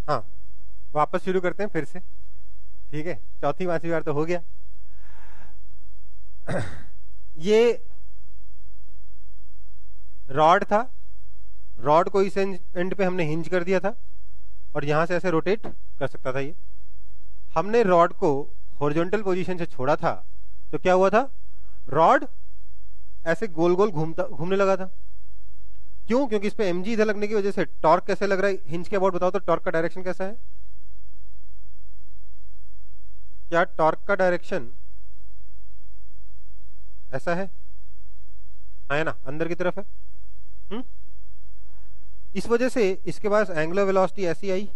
हाँ, वापस शुरू करते हैं फिर से। ठीक है, चौथी पांचवी बार तो हो गया। ये रॉड था, रॉड को इस एंड पे हमने हिंज कर दिया था और यहां से ऐसे रोटेट कर सकता था ये। हमने रॉड को हॉरिजॉन्टल पोजीशन से छोड़ा था तो क्या हुआ था, रॉड ऐसे गोल गोल घूमने लगा था। क्यों? क्योंकि इस पे mg इधर लगने की वजह से टॉर्क कैसे लग रहा है हिंज के अबाउट, बताओ तो टॉर्क का डायरेक्शन कैसा है? क्या टॉर्क का डायरेक्शन ऐसा है? है ना, अंदर की तरफ है। इस वजह से इसके पास एंगुलर वेलोसिटी ऐसी आई,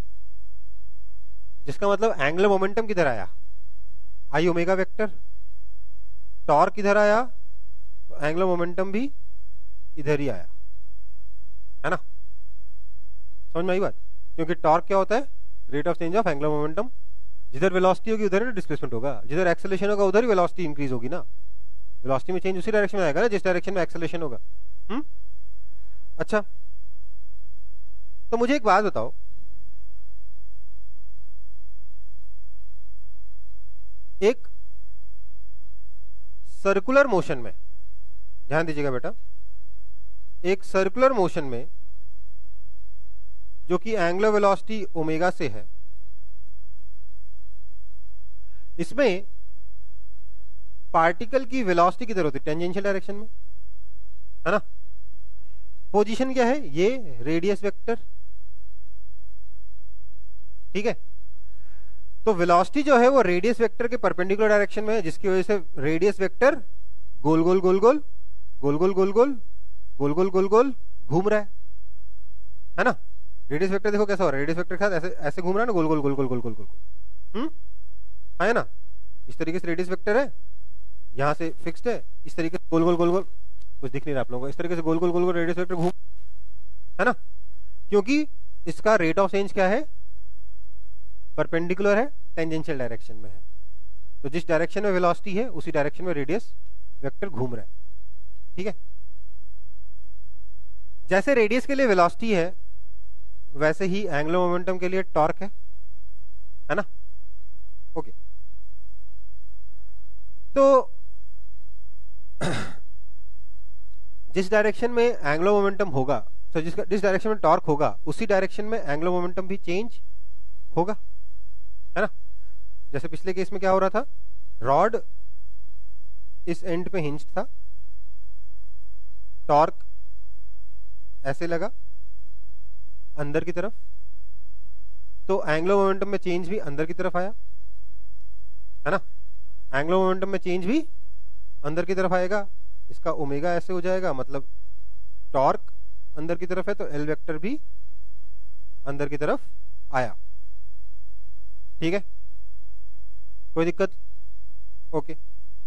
जिसका मतलब एंगुलर मोमेंटम किधर आया, आई ओमेगा वेक्टर। टॉर्क इधर आया तो एंगुलर मोमेंटम भी इधर ही आया, है ना? समझ में आई बात? क्योंकि टॉर्क क्या होता है, rate of change of angular momentum. जिधर वेलोसिटी होगी उधर डिस्प्लेसमेंट होगा, जिधर एक्सेलरेशन होगा उधर ही वेलोसिटी इंक्रीज होगी ना। वेलोसिटी में चेंज उसी डायरेक्शन में आएगा ना जिस डायरेक्शन में एक्सेलरेशन होगा। अच्छा, तो मुझे एक बात बताओ, एक सर्कुलर मोशन में, ध्यान दीजिएगा बेटा, एक सर्कुलर मोशन में जो कि एंगुलर वेलोसिटी ओमेगा से है, इसमें पार्टिकल की वेलोसिटी किधर होती है, टेंजेंशियल डायरेक्शन में, है ना? पोजीशन क्या है, ये रेडियस वेक्टर। ठीक है, तो वेलोसिटी जो है वो रेडियस वेक्टर के परपेंडिकुलर डायरेक्शन में है, जिसकी वजह से रेडियस वेक्टर गोल गोल गोल गोल गोल गोल गोल गोल गोल गोल गोल गोल घूम रहा है ना? रेडियस वेक्टर देखो कैसा हो रहा है, रेडियस वेक्टर के साथ ऐसे ऐसे घूम रहा है ना, गोल गोल गोल गोल गोल गोल गोल गोल। है ना? इस तरीके से रेडियस वेक्टर है, यहां से फिक्स्ड है, इस तरीके से गोल गोल गोल गोल, कुछ दिख नहीं रहा आप लोगों को, इस तरीके से गोल गोल गोल गोल रेडियस वेक्टर घूम, है ना? क्योंकि इसका रेट ऑफ चेंज क्या है, परपेंडिकुलर है, टेंजेंशियल डायरेक्शन में है। तो जिस डायरेक्शन में वेलोसिटी है उसी डायरेक्शन में रेडियस वेक्टर घूम रहा है। ठीक है, जैसे रेडियस के लिए वेलोसिटी है वैसे ही एंगुलर मोमेंटम के लिए टॉर्क है ना? ओके, तो जिस डायरेक्शन में एंगुलर मोमेंटम होगा, तो जिस डायरेक्शन में टॉर्क होगा उसी डायरेक्शन में एंगुलर मोमेंटम भी चेंज होगा, है ना? जैसे पिछले केस में क्या हो रहा था, रॉड इस एंड पे हिंज था, टॉर्क ऐसे लगा अंदर की तरफ, तो एंगुलर मोमेंटम में चेंज भी अंदर की तरफ आया, है ना? एंगुलर मोमेंटम में चेंज भी अंदर की तरफ आएगा, इसका ओमेगा ऐसे हो जाएगा, मतलब टॉर्क अंदर की तरफ है तो एल वेक्टर भी अंदर की तरफ आया। ठीक है, कोई दिक्कत? ओके,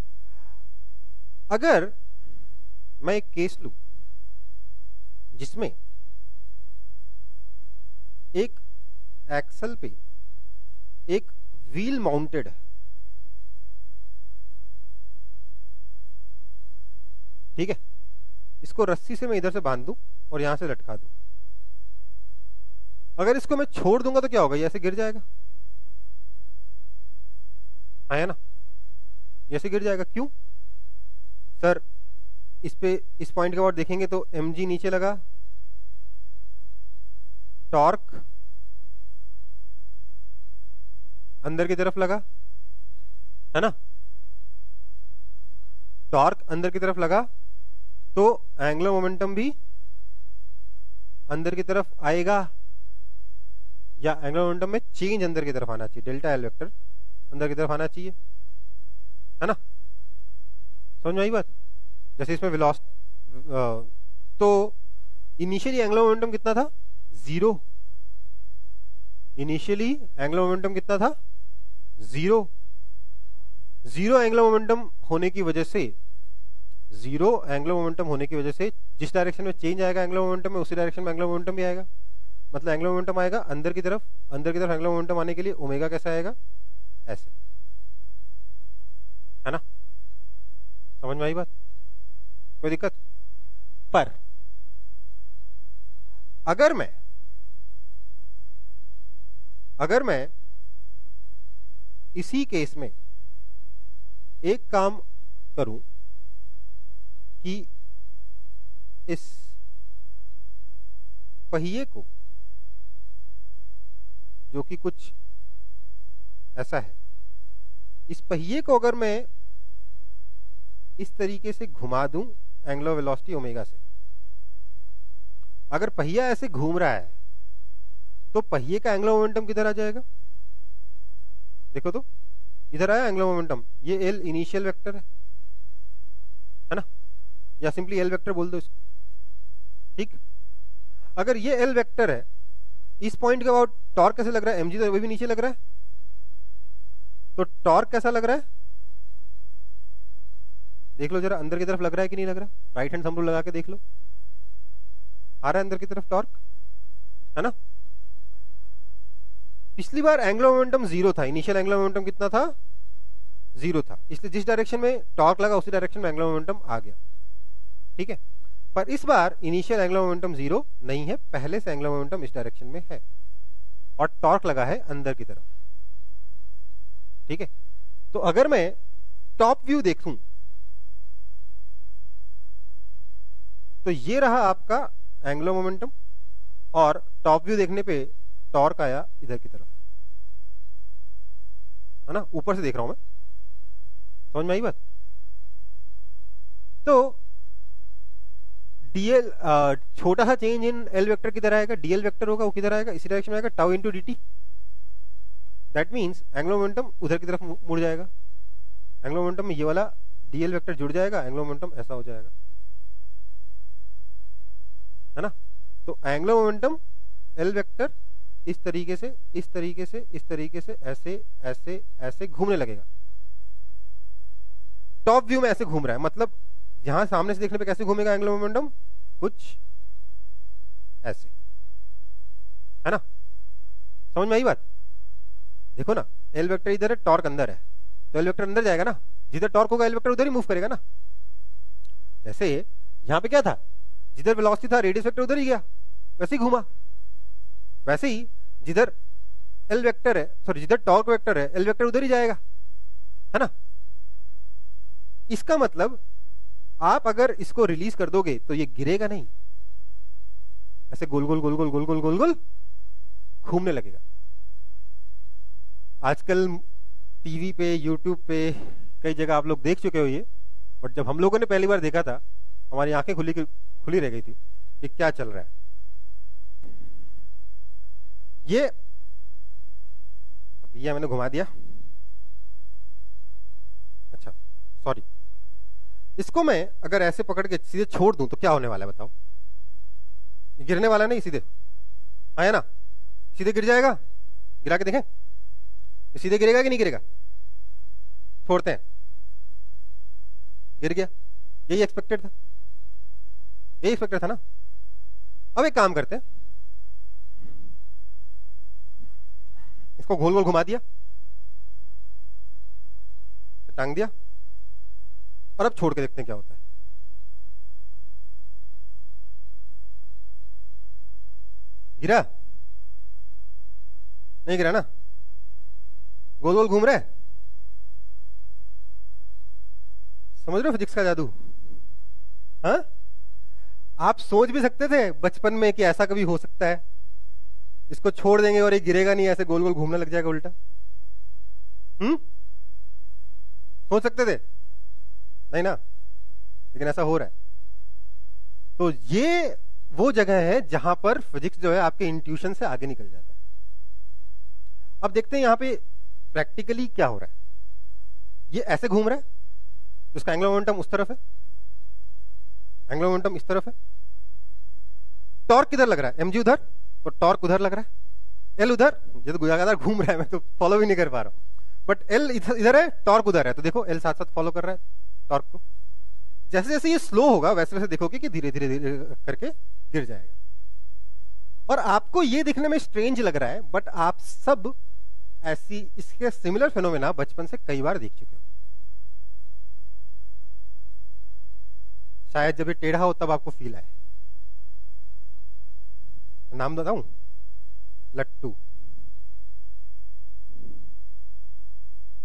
अगर मैं एक केस लूं जिसमें एक एक्सल पे एक व्हील माउंटेड है, ठीक है, इसको रस्सी से मैं इधर से बांध दूं और यहां से लटका दूं, अगर इसको मैं छोड़ दूंगा तो क्या होगा, ये ऐसे गिर जाएगा, है ना? ये ऐसे गिर जाएगा। क्यों सर? इस पे इस पॉइंट के बाद देखेंगे तो mg नीचे लगा, टॉर्क अंदर की तरफ लगा, है ना? टॉर्क अंदर की तरफ लगा तो एंगुलर मोमेंटम भी अंदर की तरफ आएगा, या एंगुलर मोमेंटम में चेंज अंदर की तरफ आना चाहिए, डेल्टा एल वेक्टर अंदर की तरफ आना चाहिए, है ना? समझ में आई बात? जैसे इसमें वेलोसिटी, तो इनिशियली एंगुलर मोमेंटम कितना था, 0। इनिशियली एंगुलर मोमेंटम कितना था, 0। 0 एंगुलर मोमेंटम होने की वजह से, 0 एंगुलर मोमेंटम होने की वजह से जिस डायरेक्शन में चेंज आएगा एंगुलर मोमेंटम में, उसी डायरेक्शन में एंगुलर मोमेंटम भी आएगा। मतलब एंगुलर मोमेंटम आएगा अंदर की तरफ, अंदर की तरफ एंगुलर मोमेंटम आने के लिए ओमेगा कैसा आएगा, ऐसे, है ना? समझ में आई बात? कोई दिक्कत? पर अगर मैं अगर मैं इसी केस में एक काम करूं कि इस पहिए को, जो कि कुछ ऐसा है, इस पहिए को अगर मैं इस तरीके से घुमा दूं एंगुलर वेलोसिटी ओमेगा से, अगर पहिया ऐसे घूम रहा है तो पहिए का एंगुलर मोमेंटम किधर आ जाएगा? देखो तो, इधर आया एंगुलर मोमेंटम। ये एल इनिशियल वेक्टर है ना, या सिंपली एल वेक्टर बोल दो इसको, ठीक। अगर ये एल वेक्टर है, इस पॉइंट के अबाउट टॉर्क कैसे लग रहा है? mg तो वही भी नीचे लग रहा है, तो टॉर्क कैसा लग रहा है? देख लो जरा, अंदर की तरफ लग रहा है कि नहीं लग रहा? राइट हैंड थंब रूल लगा के देख लो, आ रहा है अंदर की तरफ टॉर्क, है ना। पिछली बार एंगुलर मोमेंटम 0 था, इनिशियल एंगुलर मोमेंटम कितना था? 0 था, इसलिए जिस डायरेक्शन में टॉर्क लगा उसी डायरेक्शन में एंगुलर मोमेंटम आ गया, ठीक है। पर इस बार इनिशियल एंगुलर मोमेंटम 0 नहीं है, पहले से एंगुलर मोमेंटम इस डायरेक्शन में है और टॉर्क लगा है अंदर की तरफ, ठीक है। तो अगर मैं टॉप व्यू देखूं तो ये रहा आपका एंगुलर मोमेंटम, और टॉप व्यू देखने पे टॉर्क आया इधर की तरफ, है ना, ऊपर से देख रहा हूं मैं, समझ में आई बात? तो डीएल छोटा सा चेंज इन एल वेक्टर किधर आएगा? डीएल वेक्टर होगा, वो किधर आएगा? इसी डायरेक्शन में आएगा, tau into D T. That means angular momentum उधर की तरफ मुड़ जाएगा, एंगुलर मोमेंटम में ये वाला डीएल वेक्टर जुड़ जाएगा, एंगुलर मोमेंटम ऐसा हो जाएगा, है ना। तो एंगुलर मोमेंटम एल वेक्टर इस तरीके से, इस तरीके से, इस तरीके से, ऐसे ऐसे ऐसे घूमने लगेगा। टॉप व्यू में ऐसे घूम रहा है, मतलब यहां सामने से देखने पे कैसे घूमेगा एंगुलर मोमेंटम? कुछ ऐसे, है ना। समझ में आई बात? देखो ना, एल वेक्टर इधर है, टॉर्क अंदर है, तो एल वेक्टर अंदर जाएगा ना, जिधर टॉर्क होगा एल वेक्टर उधर ही मूव करेगा ना। जैसे यहां पे क्या था, जिधर वेलोसिटी था रेडियस वेक्टर उधर ही गया, वैसे ही घूमा। वैसे ही जिधर एल वेक्टर है, सॉरी जिधर टॉर्क वेक्टर है, एल वेक्टर उधर ही जाएगा, है ना। इसका मतलब आप अगर इसको रिलीज कर दोगे तो ये गिरेगा नहीं, ऐसे गोल गोल गोल गोल गोल गोल गोल गोल घूमने लगेगा। आजकल टीवी पे, यूट्यूब पे कई जगह आप लोग देख चुके हो ये, बट जब हम लोगों ने पहली बार देखा था हमारी आंखें खुली रह गई थी कि क्या चल रहा है। ये भैया मैंने घुमा दिया, अच्छा सॉरी। इसको मैं अगर ऐसे पकड़ के सीधे छोड़ दूं तो क्या होने वाला है बताओ? गिरने वाला नहीं, सीधे आया ना, सीधे गिर जाएगा। गिरा के देखें, सीधे गिरेगा कि नहीं गिरेगा? छोड़ते हैं, गिर गया। यही एक्सपेक्टेड था, यही एक्सपेक्टेड था ना। अब एक काम करते हैं, इसको गोल गोल घुमा दिया, टांग दिया, और अब छोड़ के देखते हैं क्या होता है। गिरा? नहीं गिरा ना, गोल गोल घूम रहा है। समझ रहे हो फिजिक्स का जादू? हाँ, आप सोच भी सकते थे बचपन में कि ऐसा कभी हो सकता है, इसको छोड़ देंगे और ये गिरेगा नहीं, ऐसे गोल गोल घूमने लग जाएगा उल्टा। सोच सकते थे? नहीं ना, लेकिन ऐसा हो रहा है। तो ये वो जगह है जहां पर फिजिक्स जो है आपके इंट्यूशन से आगे निकल जाता है। अब देखते हैं यहां पे प्रैक्टिकली क्या हो रहा है। ये ऐसे घूम रहा है, उसका एंगुलर मोमेंटम उस तरफ है, एंगुलर मोमेंटम इस तरफ है। टॉर्क किधर लग रहा है? mg उधर, तो टॉर्क उधर लग रहा है। एल उधर, ये तो लगातार घूम रहा है, मैं तो फॉलो भी नहीं कर पा रहा हूं, बट एल इधर है, टॉर्क उधर है, तो देखो एल साथ साथ फॉलो कर रहा है टॉर्क को। जैसे जैसे ये स्लो होगा वैसे वैसे देखोगे कि धीरे धीरे धीरे करके गिर जाएगा। और आपको ये दिखने में स्ट्रेंज लग रहा है, बट आप सब ऐसी इसके सिमिलर फेनोमेना बचपन से कई बार देख चुके हो। शायद जब ये टेढ़ा हो तब आपको फील आए। नाम बताऊं? लट्टू।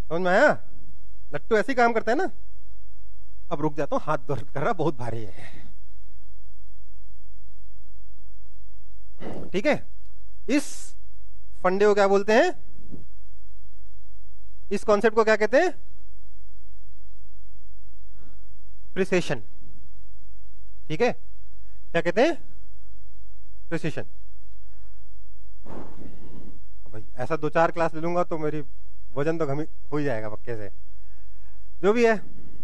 समझ में आया? लट्टू ऐसे ही काम करता है ना। अब रुक जाता हूं, हाथ दर्द कर रहा, बहुत भारी है। ठीक है, इस फंडे को क्या बोलते हैं? इस कॉन्सेप्ट को क्या कहते हैं? प्रिसेशन। ठीक है, क्या कहते हैं? प्रिसिशन। भाई ऐसा 2-4 क्लास ले लूंगा तो मेरी वजन तो कमी हो ही जाएगा पक्के से। जो भी है,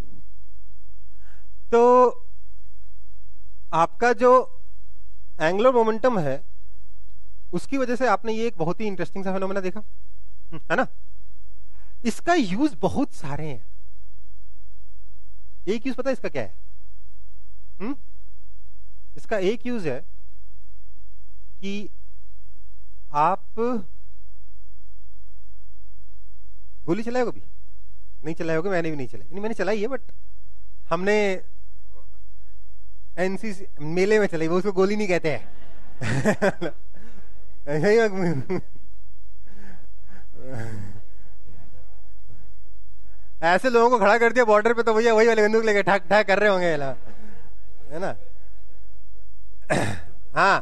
तो आपका जो एंगुलर मोमेंटम है उसकी वजह से आपने ये एक बहुत ही इंटरेस्टिंग सा फेनोमेना देखा, है ना। इसका यूज बहुत सारे हैं। एक यूज पता है इसका क्या है? इसका एक यूज है कि आप गोली चलाए हो? भी नहीं चलाए होगे, मैंने भी नहीं चलाई। नहीं, मैंने चलाई है बट हमने एनसीसी मेले में चलाई, वो उसको गोली नहीं कहते हैं। ऐसे लोगों को खड़ा कर दिया बॉर्डर पे तो भैया वही वाले बंदूक लेके ठाक ठाक कर रहे होंगे, है ना। हाँ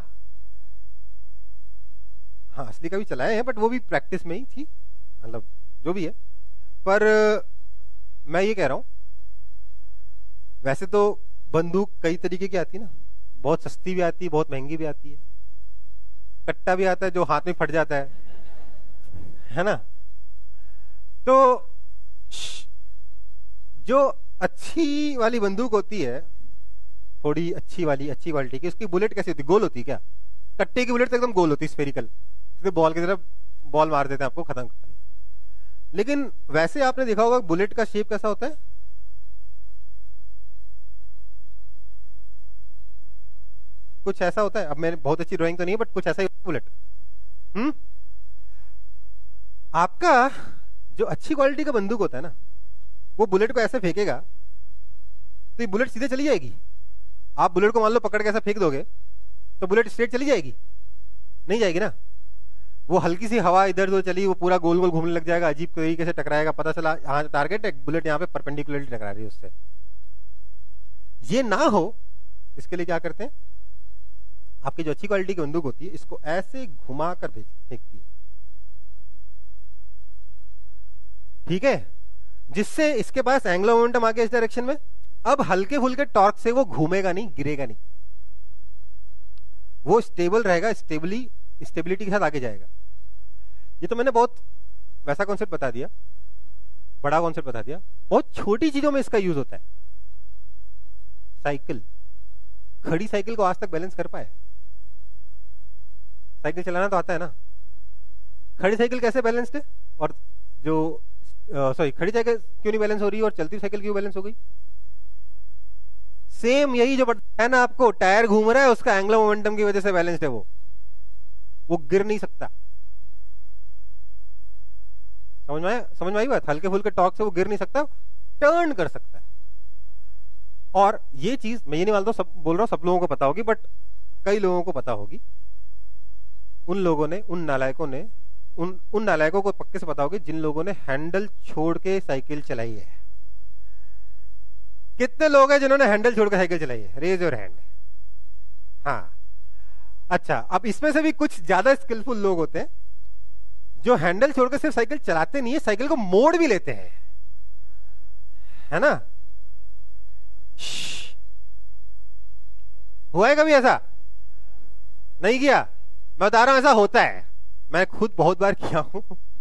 हाँ, असली का भी चलाए हैं बट वो भी प्रैक्टिस में ही थी, मतलब जो भी है। पर मैं ये कह रहा हूं, वैसे तो बंदूक कई तरीके की आती है ना, बहुत सस्ती भी आती है, बहुत महंगी भी आती है। कट्टा भी आता है जो हाथ में फट जाता है ना। तो जो अच्छी वाली बंदूक होती है, थोड़ी अच्छी वाली, अच्छी क्वालिटी की, उसकी बुलेट कैसी होती है? गोल होती है क्या? कट्टे की बुलेट तो एकदम गोल होती है, स्फेरिकल, बॉल की तरफ बॉल मार देते हैं आपको, खत्म। लेकिन वैसे आपने देखा होगा बुलेट का शेप कैसा होता है? कुछ ऐसा होता है। अब मेरे बहुत अच्छी ड्राइंग तो नहीं है बट कुछ ऐसा ही बुलेट। आपका जो अच्छी क्वालिटी का बंदूक होता है ना, वो बुलेट को ऐसे फेंकेगा तो ये बुलेट सीधे चली जाएगी। आप बुलेट को मान लो पकड़ के ऐसा फेंक दोगे तो बुलेट स्ट्रेट चली जाएगी? नहीं जाएगी ना। वो हल्की सी हवा इधर उधर चली, वो पूरा गोल गोल घूमने लग जाएगा, अजीब तरीके से टकराएगा, पता चला यहाँ टारगेट है, बुलेट यहाँ पे परपेंडिकुलरली टकरा रही है उससे। ये ना हो इसके लिए क्या करते हैं, आपकी जो अच्छी क्वालिटी की बंदूक होती है इसको ऐसे घुमा कर फेंकती है, ठीक है, जिससे इसके पास एंगुलर मोमेंटम आ गया इस डायरेक्शन में। अब हल्के फुल्के टॉर्क से वो घूमेगा नहीं, गिरेगा नहीं, वो स्टेबल रहेगा, स्टेबिलिटी के साथ आगे जाएगा। ये तो मैंने बहुत वैसा कॉन्सेप्ट बता दिया, बड़ा कॉन्सेप्ट बता दिया। बहुत छोटी चीजों में इसका यूज होता है। साइकिल, खड़ी साइकिल को आज तक बैलेंस कर पाए? साइकिल चलाना तो आता है ना। खड़ी साइकिल कैसे बैलेंस्ड है? और जो सॉरी, खड़ी साइकिल क्यों नहीं बैलेंस हो रही और चलती साइकिल क्यों बैलेंस हो गई? सेम यही जो है ना, आपको टायर घूम रहा है, उसका एंगुलर मोमेंटम की वजह से बैलेंस्ड है। वो गिर नहीं सकता। समझ में आई बात? हल्के फुल्के टॉर्क से वो गिर नहीं सकता, टर्न कर सकता है। और ये चीज मैं ये नहीं मानता सब बोल रहा हूं सब लोगों को पता होगी, बट कई लोगों को पता होगी। उन लोगों ने, उन नालायकों को पक्के से पता होगी जिन लोगों ने हैंडल छोड़ के साइकिल चलाई है। कितने लोग हैं जिन्होंने हैंडल छोड़ के साइकिल चलाई है? Raise your hand. हाँ, अच्छा, अब इसमें से भी कुछ ज्यादा स्किलफुल लोग होते हैं जो हैंडल छोड़कर सिर्फ साइकिल चलाते नहीं है, साइकिल को मोड़ भी लेते हैं, है ना। हुआ है कभी ऐसा? नहीं किया? मैं बता रहा हूं ऐसा होता है, मैं खुद बहुत बार किया हूं।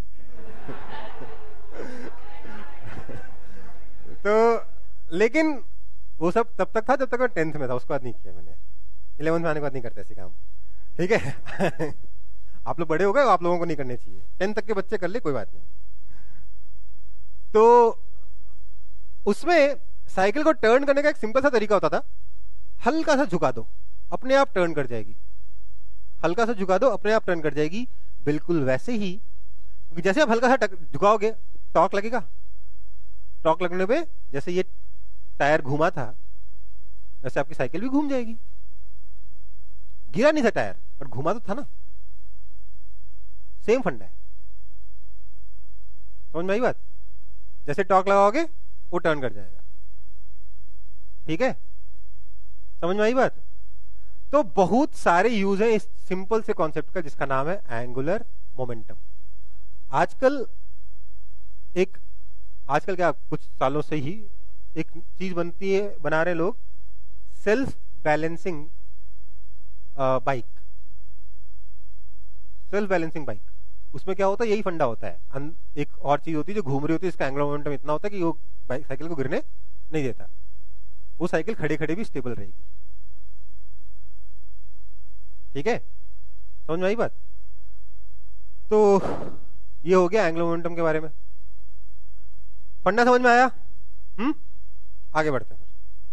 तो लेकिन वो सब तब तक था जब तक मैं 10th में था, उसके बाद नहीं किया मैंने। 11th में आने के बाद नहीं करते ऐसे काम, ठीक है। आप लोग बड़े हो गए, आप लोगों को नहीं करने चाहिए। 10 तक के बच्चे कर ले, कोई बात नहीं। तो उसमें साइकिल को टर्न करने का एक सिंपल सा तरीका होता था, हल्का सा झुका दो, अपने आप टर्न कर जाएगी। हल्का सा झुका दो, अपने आप टर्न कर जाएगी। बिल्कुल वैसे ही, क्योंकि जैसे आप हल्का सा झुकाओगे टॉर्क लगेगा। टॉर्क लगने पे जैसे ये टायर घूमा था वैसे आपकी साइकिल भी घूम जाएगी। गिरा नहीं था टायर, पर घूमा तो था ना। सेम फंडा है। समझ में आई बात? जैसे टॉर्क लगाओगे वो टर्न कर जाएगा। ठीक है, समझ में आई बात? तो बहुत सारे यूज है इस सिंपल से कॉन्सेप्ट का जिसका नाम है एंगुलर मोमेंटम। आजकल क्या कुछ सालों से ही एक चीज बनती है, बना रहे लोग, self balancing bike. Self balancing bike, उसमें क्या होता है, यही फंडा होता है। एक और चीज होती है जो घूम रही होती है, इसका एंगुलर मोमेंटम इतना होता है कि वो साइकिल को गिरने नहीं देता, वो साइकिल खड़े खड़े भी स्टेबल रहेगी। ठीक है, समझ में आई बात? तो ये हो गया एंगुलर मोमेंटम के बारे में। फंडा समझ में आया? आगे बढ़ते हैं।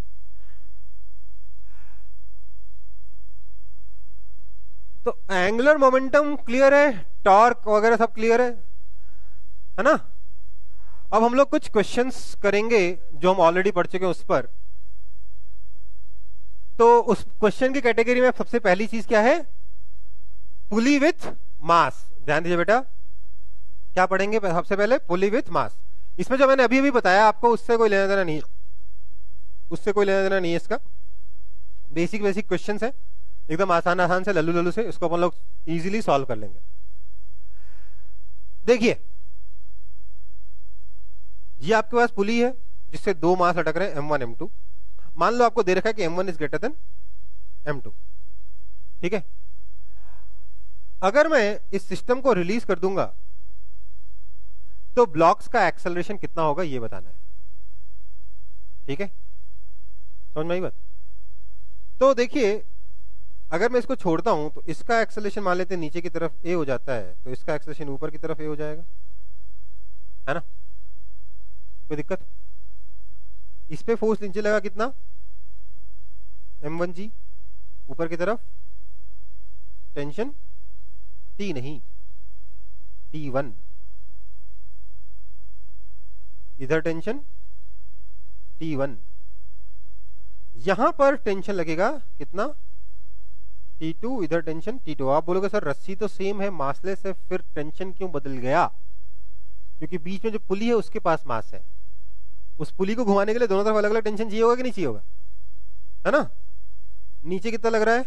तो एंगुलर मोमेंटम क्लियर है, टॉर्क वगैरह सब क्लियर है ना? अब हम लोग कुछ क्वेश्चंस करेंगे जो हम ऑलरेडी पढ़ चुके हैं उस पर। तो उस क्वेश्चन की कैटेगरी में सबसे पहली चीज क्या है? Pulley with mass. ध्यान दीजिए बेटा, क्या पढ़ेंगे सबसे पहले? Pulley with mass. इसमें जो मैंने अभी अभी बताया आपको उससे कोई लेना देना नहीं, उससे कोई लेना देना नहीं है। इसका बेसिक बेसिक क्वेश्चंस है, एकदम आसान आसान से, लल्लू लल्लू से, इसको अपन लोग इजीली सॉल्व कर लेंगे। देखिए, ये आपके पास पुली है जिससे दो मास लटक रहे हैं, M1 M2। मान लो आपको दे रखा है कि M1 is greater than M2। ठीक है, अगर मैं इस सिस्टम को रिलीज कर दूंगा तो ब्लॉक्स का एक्सेलरेशन कितना होगा ये बताना है। ठीक है, समझ में आई बात? तो देखिए, अगर मैं इसको छोड़ता हूं तो इसका एक्सेलरेशन मान लेते हैं नीचे की तरफ A हो जाता है, तो इसका एक्सेलरेशन ऊपर की तरफ A हो जाएगा, है ना? कोई दिक्कत? इस पे फोर्स नीचे लगा कितना? M1G, ऊपर की तरफ टेंशन T नहीं, T1, इधर टेंशन T1, यहां पर टेंशन लगेगा कितना? T2, इधर टेंशन T2। आप बोलोगे सर रस्सी तो सेम है, मासलेस है, फिर टेंशन क्यों बदल गया? क्योंकि बीच में जो पुली है उसके पास मास है। उस पुली को घुमाने के लिए दोनों तरफ अलग अलग टेंशन चाहिए होगा कि नहीं चाहिए होगा, है ना? नीचे कितना लग रहा है?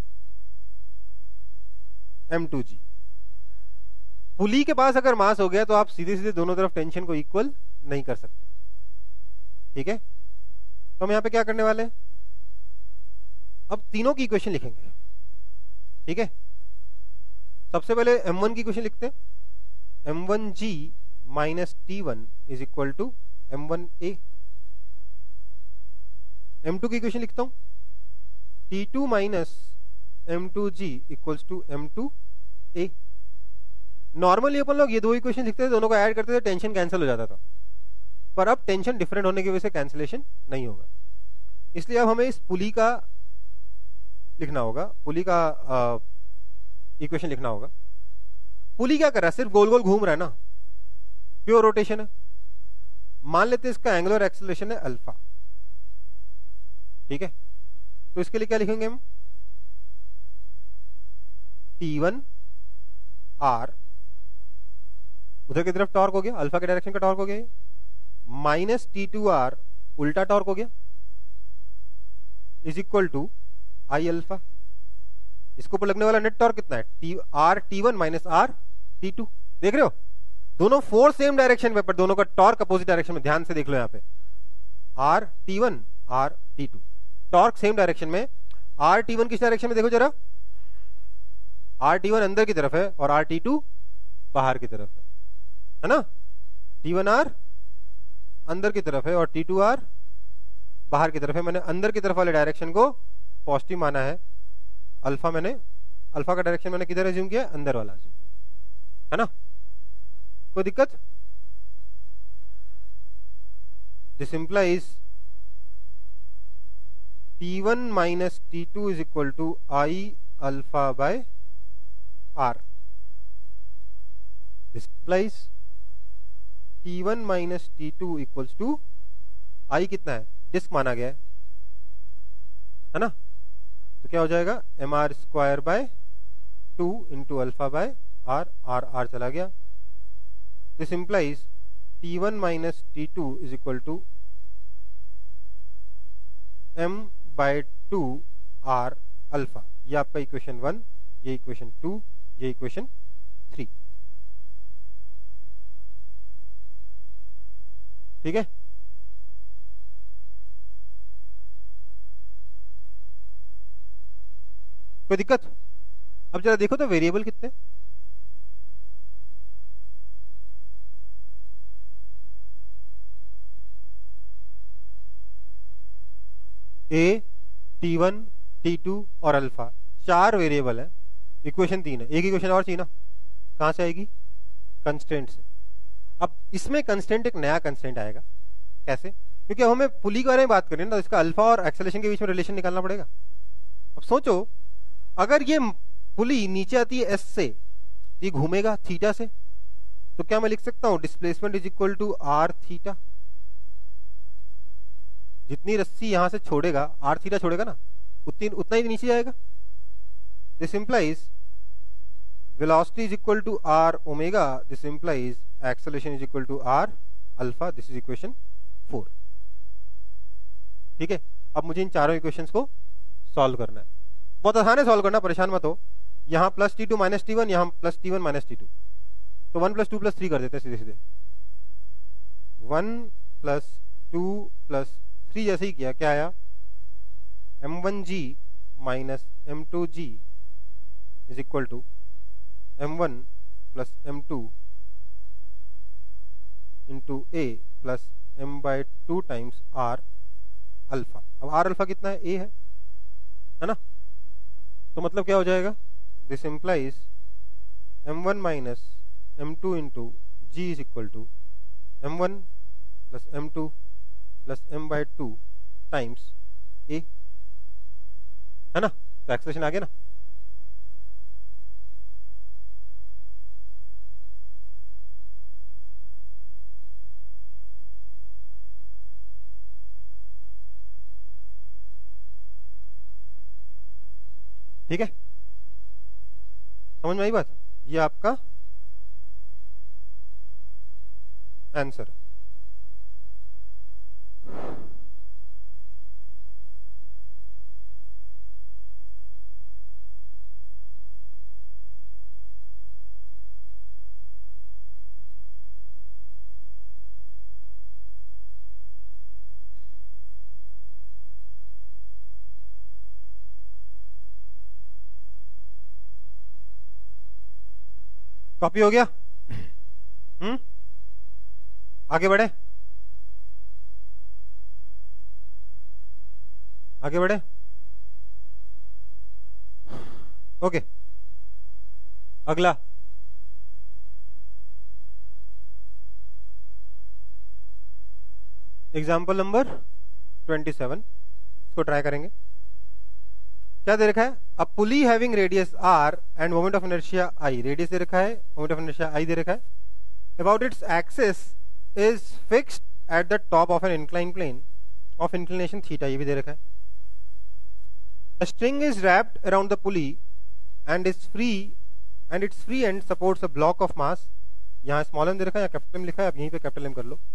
M2G। पुली के पास अगर मास हो गया तो आप सीधे सीधे दोनों तरफ टेंशन को इक्वल नहीं कर सकते। ठीक है, तो हम यहां पे क्या करने वाले हैं? अब तीनों की इक्वेशन लिखेंगे। ठीक है, सबसे पहले M1 की इक्वेशन लिखते हैं। M1G minus T1 is equal to M1A। M2 की इक्वेशन लिखता हूं, T2 minus M2G equals to M2A। Normally अपन लोग ये दो इक्वेशन लिखते थे, दोनों को ऐड करते थे, टेंशन कैंसिल हो जाता था, पर अब टेंशन डिफरेंट होने की वजह से कैंसिलेशन नहीं होगा। इसलिए अब हमें इस पुली का लिखना होगा, पुली का इक्वेशन लिखना होगा। पुली क्या कर रहा है? सिर्फ गोल गोल घूम रहा है ना, प्योर रोटेशन है। मान लेते हैं इसका एंगुलर एक्सेलरेशन है अल्फा। ठीक है, तो इसके लिए क्या लिखेंगे हम? T1 R, उधर की तरफ टॉर्क हो गया, अल्फा के डायरेक्शन का टॉर्क हो गया, माइनस T2 R उल्टा टॉर्क हो गया, is equal to I alpha. इसके ऊपर लगने वाला नेट टॉर्क कितना है? R T1 minus R T2। देख रहे हो, दोनों फोर्स सेम डायरेक्शन में, पर दोनों का टॉर्क अपोजिट डायरेक्शन में। ध्यान से देख लो, यहां पे R T1 R T2, torque same direction में। R T1 किस डायरेक्शन में? देखो जरा, R T1 अंदर की तरफ है और R T2 बाहर की तरफ है ना? T1 R अंदर की तरफ है और T2 R बाहर की तरफ है। मैंने अंदर की तरफ वाले डायरेक्शन को पॉजिटिव माना है। अल्फा का डायरेक्शन मैंने किधर एज्यूम किया? अंदर वाला एज्यूम किया, है ना? कोई दिक्कत? This implies T1 minus T2 is equal to I alpha by R। This implies T1 minus T2 equals to I कितना है? डिस्क माना गया है ना? तो क्या हो जाएगा? mr square by 2 into alpha by r, r चला गया। This implies T1 minus T2 is equal to m/2 r alpha. ये आपका इक्वेशन 1, ये इक्वेशन 2, ये इक्वेशन 3। ठीक है, कोई दिक्कत? अब जरा देखो तो वेरिएबल कितने? ए, T1, T2 और अल्फा, 4 वेरिएबल है। इक्वेशन 3 है। एक इक्वेशन और चाहिए ना, कहां से आएगी? कंस्टेंट से। अब इसमें कंस्टेंट एक नया कंस्टेंट आएगा। कैसे? क्योंकि अब हमें पुली के बारे में बात करें ना, तो इसका अल्फा और एक्सेलरेशन के बीच में रिलेशन निकालना पड़ेगा। अब सोचो, अगर ये पुली नीचे आती है एस से, ये घूमेगा थीटा से, तो क्या मैं लिख सकता हूं displacement is equal to r theta. जितनी रस्सी यहां से छोड़ेगा, आर थीटा छोड़ेगा ना, उतना ही नीचे जाएगा। This implies velocity is equal to r omega, this implies acceleration is equal to r alpha, this is equation 4। ठीक है, अब मुझे इन चारों इक्वेशंस को सॉल्व करना है। बहुत आसान है सॉल्व करना, परेशान मत हो। यहां प्लस T2 माइनस T1, यहां प्लस T1 माइनस T2, तो 1 प्लस 2 प्लस 3 कर देते हैं सीधे सीधे। 1 प्लस 2 प्लस 3 जैसे ही किया, क्या आया? m1g minus m2g is equal to m1 plus m2 into a plus m/2 times r alpha. अब r अल्फा कितना है? a है ना? तो मतलब क्या हो जाएगा? This implies m1 minus m2 into g is equal to m1 plus m2 plus m/2 times a, है ना? तो एक्सेलरेशन आ गया ना। ठीक है, समझ में आई बात? ये आपका आंसर है। कॉपी हो गया? आगे बढ़े, आगे बढ़े। ओके, अगला एग्जाम्पल नंबर 27, इसको ट्राई करेंगे। क्या दे रखा है? A pulley having radius r and moment of inertia i। Radius दे रखा है, मोमेंट ऑफ इनर्शिया i दे रखा है। About its axis is fixed at the top of an incline plane of inclination theta, ये भी दे रखा है। A string is wrapped around the pulley and its free end supports a block of mass। यहां small m दे रखा है, या capital m लिखा है, आप यहीं पे कैपिटल m कर लो।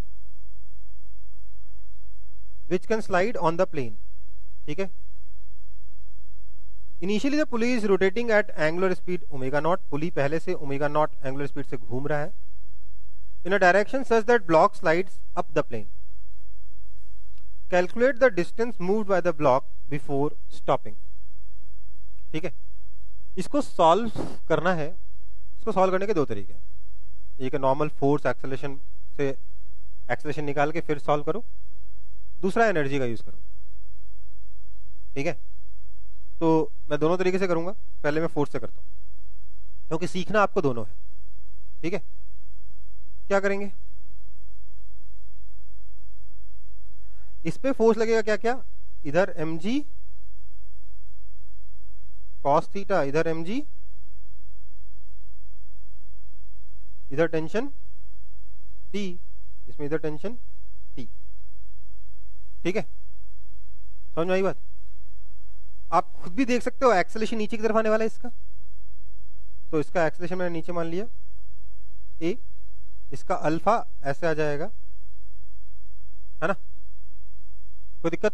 Which can slide on the plane। ठीक है, initially the pulley is rotating at angular speed omega naught. Pulley पहले से ओमेगा नॉट एंगुलर स्पीड से घूम रहा है in a direction such that block slides up the plane. Calculate the distance moved by the block before stopping. ठीक है, इसको solve करना है। इसको सॉल्व करने के दो तरीके हैं। एक नॉर्मल फोर्स एक्सेलरेशन से एक्सेलरेशन निकाल के फिर सॉल्व करो, दूसरा एनर्जी का यूज करो। ठीक है, तो मैं दोनों तरीके से करूंगा। पहले मैं फोर्स से करता हूं, क्योंकि सीखना आपको दोनों है। ठीक है, क्या करेंगे? इस पे फोर्स लगेगा क्या क्या? इधर mg cos थीटा, इधर mg, इधर टेंशन T, इसमें इधर टेंशन T। ठीक है, समझ में आई बात? आप खुद भी देख सकते हो एक्सेलरेशन नीचे की तरफ आने वाला है इसका, तो इसका एक्सेलरेशन मैंने नीचे मान लिया a, इसका अल्फा ऐसे आ जाएगा, है ना, कोई दिक्कत?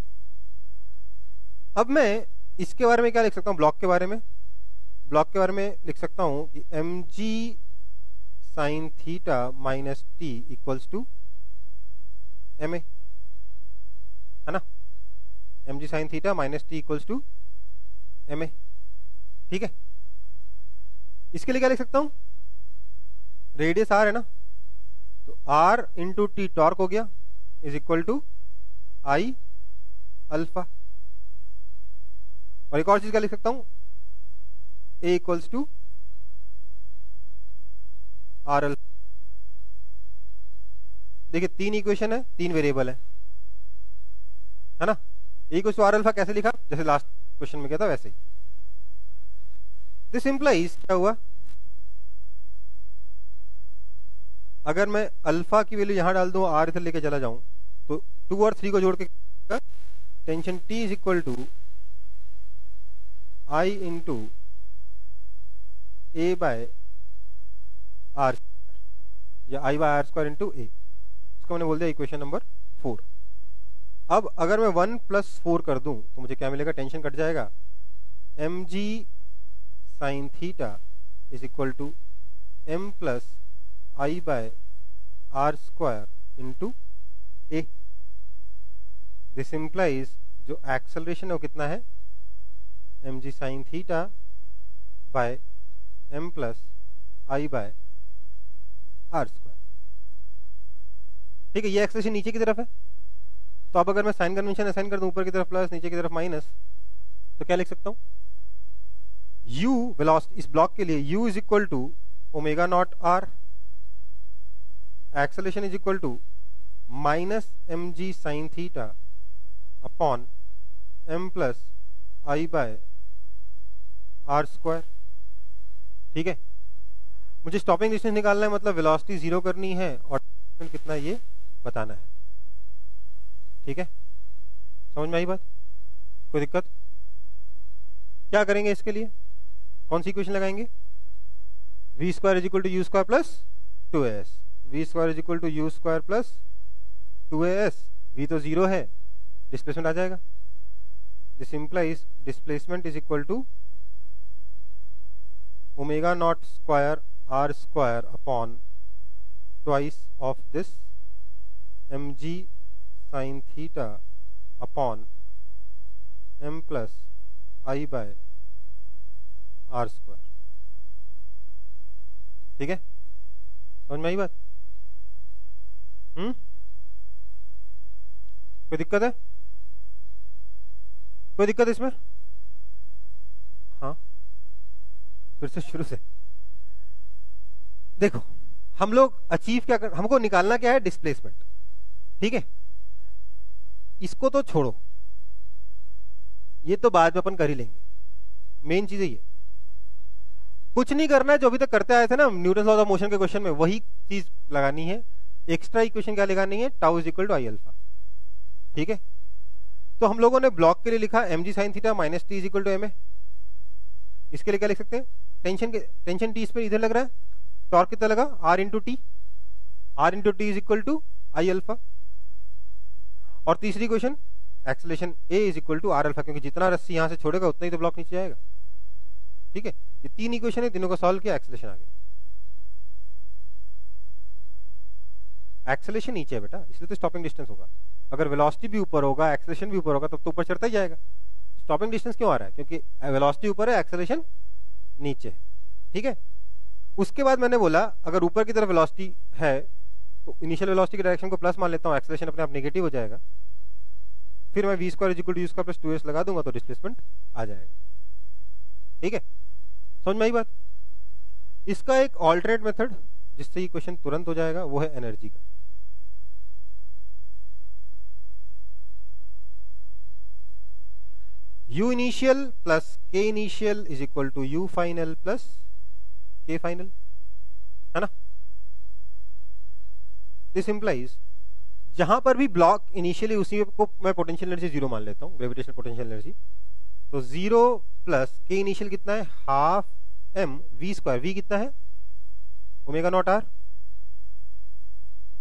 अब मैं इसके बारे में क्या लिख सकता हूं, ब्लॉक के बारे में, ब्लॉक के बारे में लिख सकता हूं कि m g sine theta minus T equals to m a, है ना, m g sine theta minus T equals to m a, ठीक है। इसके लिए क्या लिख सकता हूं, रेडियस आर है ना, तो आर इंटू टी टॉर्क हो गया is equal to I alpha. और एक और चीज क्या लिख सकता हूं, a equals to r alpha. देखिए 3 इक्वेशन है, 3 वेरिएबल है ना। A equals to r alpha कैसे लिखा, जैसे लास्ट क्वेश्चन में किया था वैसे ही। दिस इंप्लाइज क्या हुआ, अगर मैं अल्फा की वैल्यू यहां डाल दूं, आर इधर लेके चला जाऊं, तो 2 और 3 को जोड़ के tension T is equal to I into a by r, या I by r square into a, इसको मैंने बोल दिया इक्वेशन नंबर 4। अब अगर मैं 1 + 4 कर दूं तो मुझे क्या मिलेगा, टेंशन कट जाएगा, m g sine theta is equal to m plus I by r square into a. This implies जो एक्सेलरेशन है वो कितना है, m g sine theta by m plus I by r square, ठीक है। ये acceleration नीचे की तरफ है, तो अब अगर मैं साइन कन्वेंशन असाइन कर दूं, ऊपर की तरफ प्लस नीचे की तरफ माइनस, तो क्या लिख सकता हूं, u वेलोसिटी इस ब्लॉक के लिए u is equal to omega naught r, acceleration is equal to minus m g sine theta upon m plus I by r square, ठीक है। मुझे स्टॉपिंग डिस्टेंस निकालना है, मतलब वेलोसिटी 0 करनी है और कितना ये बताना है, ठीक है। समझ में आई बात, कोई दिक्कत? क्या करेंगे इसके लिए, कौन सी इक्वेशन लगाएंगे, v square is equal to u square plus 2as, v square is equal to u square plus 2as, v तो 0 है, डिस्प्लेसमेंट आ जाएगा। This implies displacement is equal to omega naught square r square upon twice of this m g sine theta upon m plus I by r square, ठीक है। समझ में आई बात? कोई दिक्कत है, कोई दिक्कत इसमें? हाँ, फिर से शुरू से देखो, हम लोग अचीव क्या कर, हमको निकालना क्या है, डिस्प्लेसमेंट, ठीक है। इसको तो छोड़ो, ये तो बाद में अपन कर ही लेंगे, मेन चीज है ये, कुछ नहीं करना है, जो अभी तक करते आए थे ना न्यूटन लॉ ऑफ मोशन के क्वेश्चन में, वही चीज लगानी है। एक्स्ट्रा इक्वेशन क्या लगानी है, tau is equal to I alpha, ठीक है। तो हम लोगों ने ब्लॉक के लिए लिखा m g sine theta minus T is equal to m a. इसके लिए क्या लिख सकते हैं, टेंशन टी इस पर इधर लग रहा है, टॉर्क कितना लगा, r into T, r into T is equal to I alpha. और तीसरी question acceleration a is equal to r alpha, क्योंकि जितना रस्सी यहां से छोड़ेगा उतना ही तो ब्लॉक नीचे जाएगा, ठीक है। ये 3 इक्वेशन है, तीनों को सॉल्व किया, एक्सेलरेशन आ गया। एक्सेलरेशन नीचे है बेटा, इसलिए तो स्टॉपिंग डिस्टेंस होगा। अगर वेलोसिटी भी ऊपर होगा, एक्सेलरेशन भी ऊपर होगा, तब तो ऊपर चढ़ता ही जाएगा। स्टॉपिंग डिस्टेंस क्यों आ रहा है, क्योंकि वेलोसिटी ऊपर है, एक्सेलरेशन नीचे है, ठीक है। उसके बाद मैंने बोला अगर ऊपर की तरफ वेलोसिटी है तो इनिशियल वेलोसिटी की डायरेक्शन को प्लस मान लेता हूं, एक्सेलरेशन अपने आप नेगेटिव हो जाएगा। फिर मैं v square is equal to u square plus 2s लगा दूंगा तो डिस्प्लेसमेंट आ जाएगा, ठीक है। समझ में आई बात? इसका एक ऑल्टरनेट मेथड जिससे ये क्वेश्चन तुरंत हो जाएगा वो है एनर्जी का। U initial plus K initial is equal to U final plus K final, है ना। दिस इंप्लाइज जहां पर भी ब्लॉक इनिशियली उसी को मैं पोटेंशियल एनर्जी 0 मान लेता हूं, ग्रेविटेशनल पोटेंशियल एनर्जी। तो 0 प्लस K इनिशियल कितना है, half m v square, v कितना है omega naught r,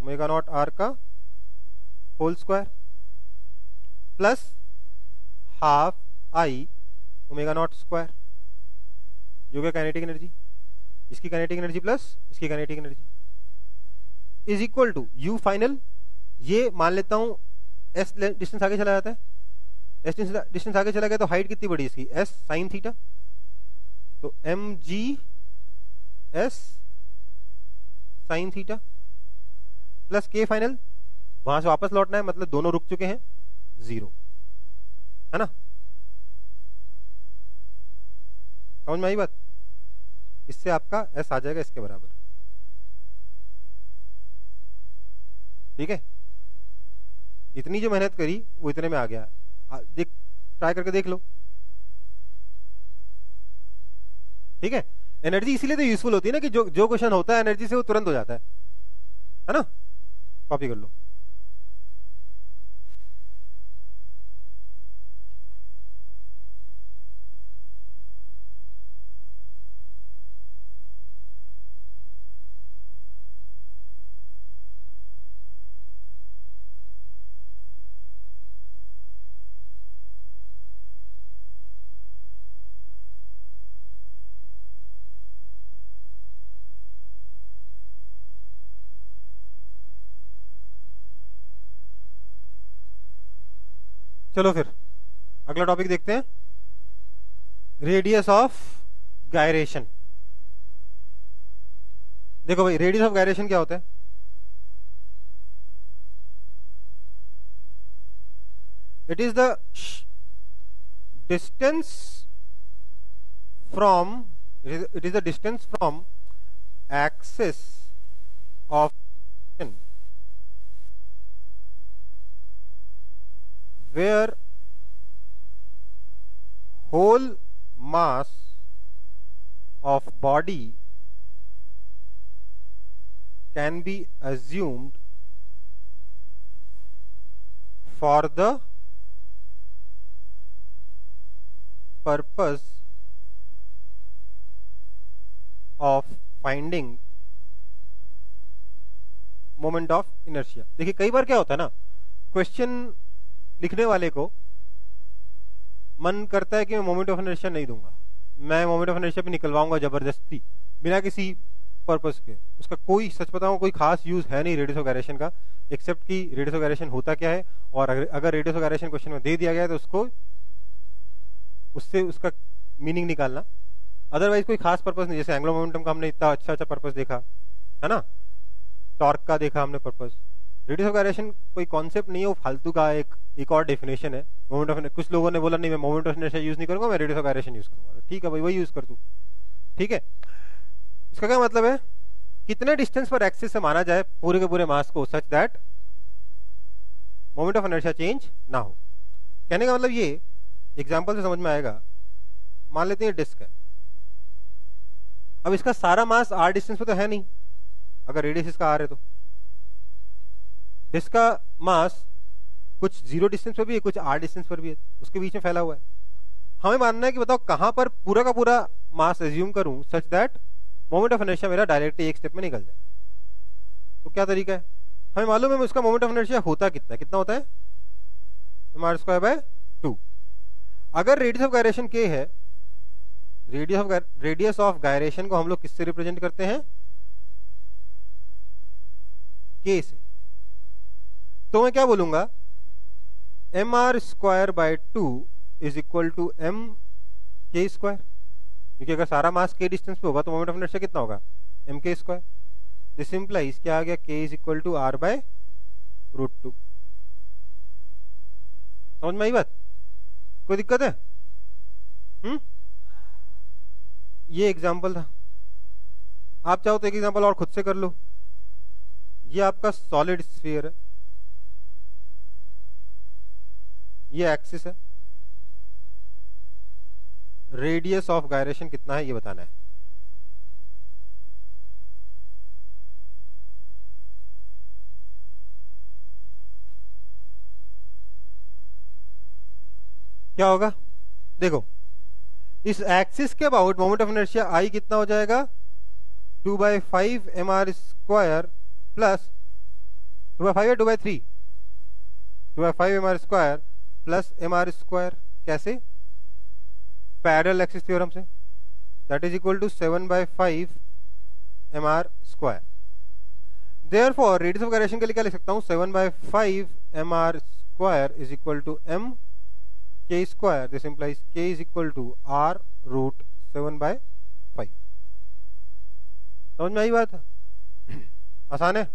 omega naught r का whole square plus half I omega naught square, जो क्या काइनेटिक एनर्जी, इसकी काइनेटिक एनर्जी प्लस इसकी kinetic energy is equal to U final. ये मान लेता हूं एस डिस्टेंस आगे चला जाता है, एस डिस्टेंस आगे चला गया तो हाइट कितनी बड़ी इसकी, एस साइन थीटा, तो m g s sine theta plus K final, वहां से वापस लौटना है मतलब दोनों रुक चुके हैं 0, है ना। समझ में आई बात, इससे आपका एस आ जाएगा इसके बराबर, ठीक है। इतनी जो मेहनत करी वो इतने में आ गया, देख ट्राई करके देख लो, ठीक है। एनर्जी इसीलिए तो यूजफुल होती है ना कि जो क्वेश्चन होता है एनर्जी से वो तुरंत हो जाता है ना। कॉपी कर लो। चलो फिर अगला टॉपिक देखते हैं, रेडियस ऑफ गायरेशन। देखो भाई रेडियस ऑफ गायरेशन क्या होता है, it is the distance from it is the distance from axis of where whole mass of body can be assumed for the purpose of finding moment of inertia। देखिए कई बार क्या होता है ना, question लिखने वाले को मन करता है कि मैं मोमेंट ऑफ इनर्शिया नहीं दूंगा, मैं मोमेंट ऑफ इनर्शिया पे निकलवाऊंगा जबरदस्ती बिना किसी पर्पस के। उसका कोई सच बताऊं कोई खास यूज है नहीं रेडियस ऑफ गायरेशन का, एक्सेप्ट कि रेडियस ऑफ गायरेशन होता क्या है, और अगर रेडियस ऑफ गायरेशन क्वेश्चन में दे दिया गया है तो उसको उससे उसका मीनिंग निकालना, अदरवाइज कोई खास पर्पस नहीं। जैसे एंग्लो मोमेंटम का हमने इतना अच्छा अच्छा पर्पस देखा है ना, टॉर्क का देखा हमने पर्पस। रेडियस ऑफ गायरेशन कोई कॉन्सेप्ट नहीं है, वो फालतू का एक और डेफिनेशन है मोमेंट ऑफ। कुछ लोगों ने बोला नहीं मैं मोमेंट ऑफ इनर्शिया यूज नहीं करूंगा, मैं रेडियस ऑफ गायरेशन यूज करूंगा, ठीक है भाई वही यूज कर तू, ठीक है। इसका क्या मतलब है, कितने डिस्टेंस पर एक्सिस से माना जाए पूरे के पूरे मास को such that moment of inertia change ना हो। कहने का मतलब ये एग्जांपल से समझ में आएगा। मान लेते हैं डिस्क है, अब इसका सारा मास आर डिस्टेंस पे तो है नहीं, अगर रेडियस इसका आर है तो डिस्क का मास कुछ 0 डिस्टेंस पर भी है, कुछ आर डिस्टेंस पर भी है, उसके बीच में फैला हुआ है। हमें मानना है कि बताओ कहां पर पूरा का पूरा मास एज्यूम करूं such that moment of inertia मेरा डायरेक्टली एक स्टेप में निकल जाए। तो क्या तरीका है, हमें मालूम है उसका मोमेंट ऑफ इनर्शिया होता कितना होता है, m²/2। अगर रेडियस ऑफ गायरेशन k है, रेडियस ऑफ गायरेशन को हम लोग किससे रिप्रेजेंट करते हैं, k से। तो मैं क्या बोलूंगा, mr²/2 is equal to mk², क्योंकि अगर सारा मास k डिस्टेंस पे होगा तो मोमेंट ऑफ इनर्शिया कितना होगा, mk²। दिस इंप्लाइज क्या आ गया, k is equal to r/√2। समझ में आई बात, कोई दिक्कत है? ये एग्जाम्पल था, आप चाहो तो एक एग्जाम्पल और खुद से कर लो। ये आपका सॉलिड स्फीयर है, ये एक्सिस है, रेडियस ऑफ गायरेशन कितना है ये बताना है। क्या होगा देखो, इस एक्सिस के about moment of inertia I कितना हो जाएगा, 2/5 mr² प्लस 2/5 या 2/3? 2/5 mr square plus mr square, कैसे? पैरेलल एक्सिस थ्योरम से, that is equal to 7/5 mr square. Therefore radius of gyration के लिए क्या लिख सकता हूं? 7/5 mr square is equal to m k square. This implies k is equal to r root 7/5। समझ में आई बात? आसान है,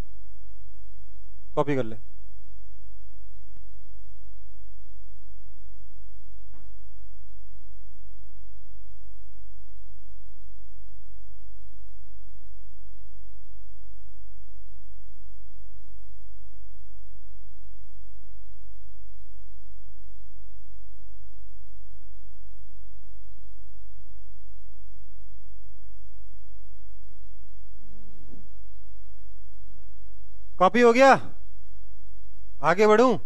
कॉपी कर ले। कॉपी हो गया? आगे बढ़ूं?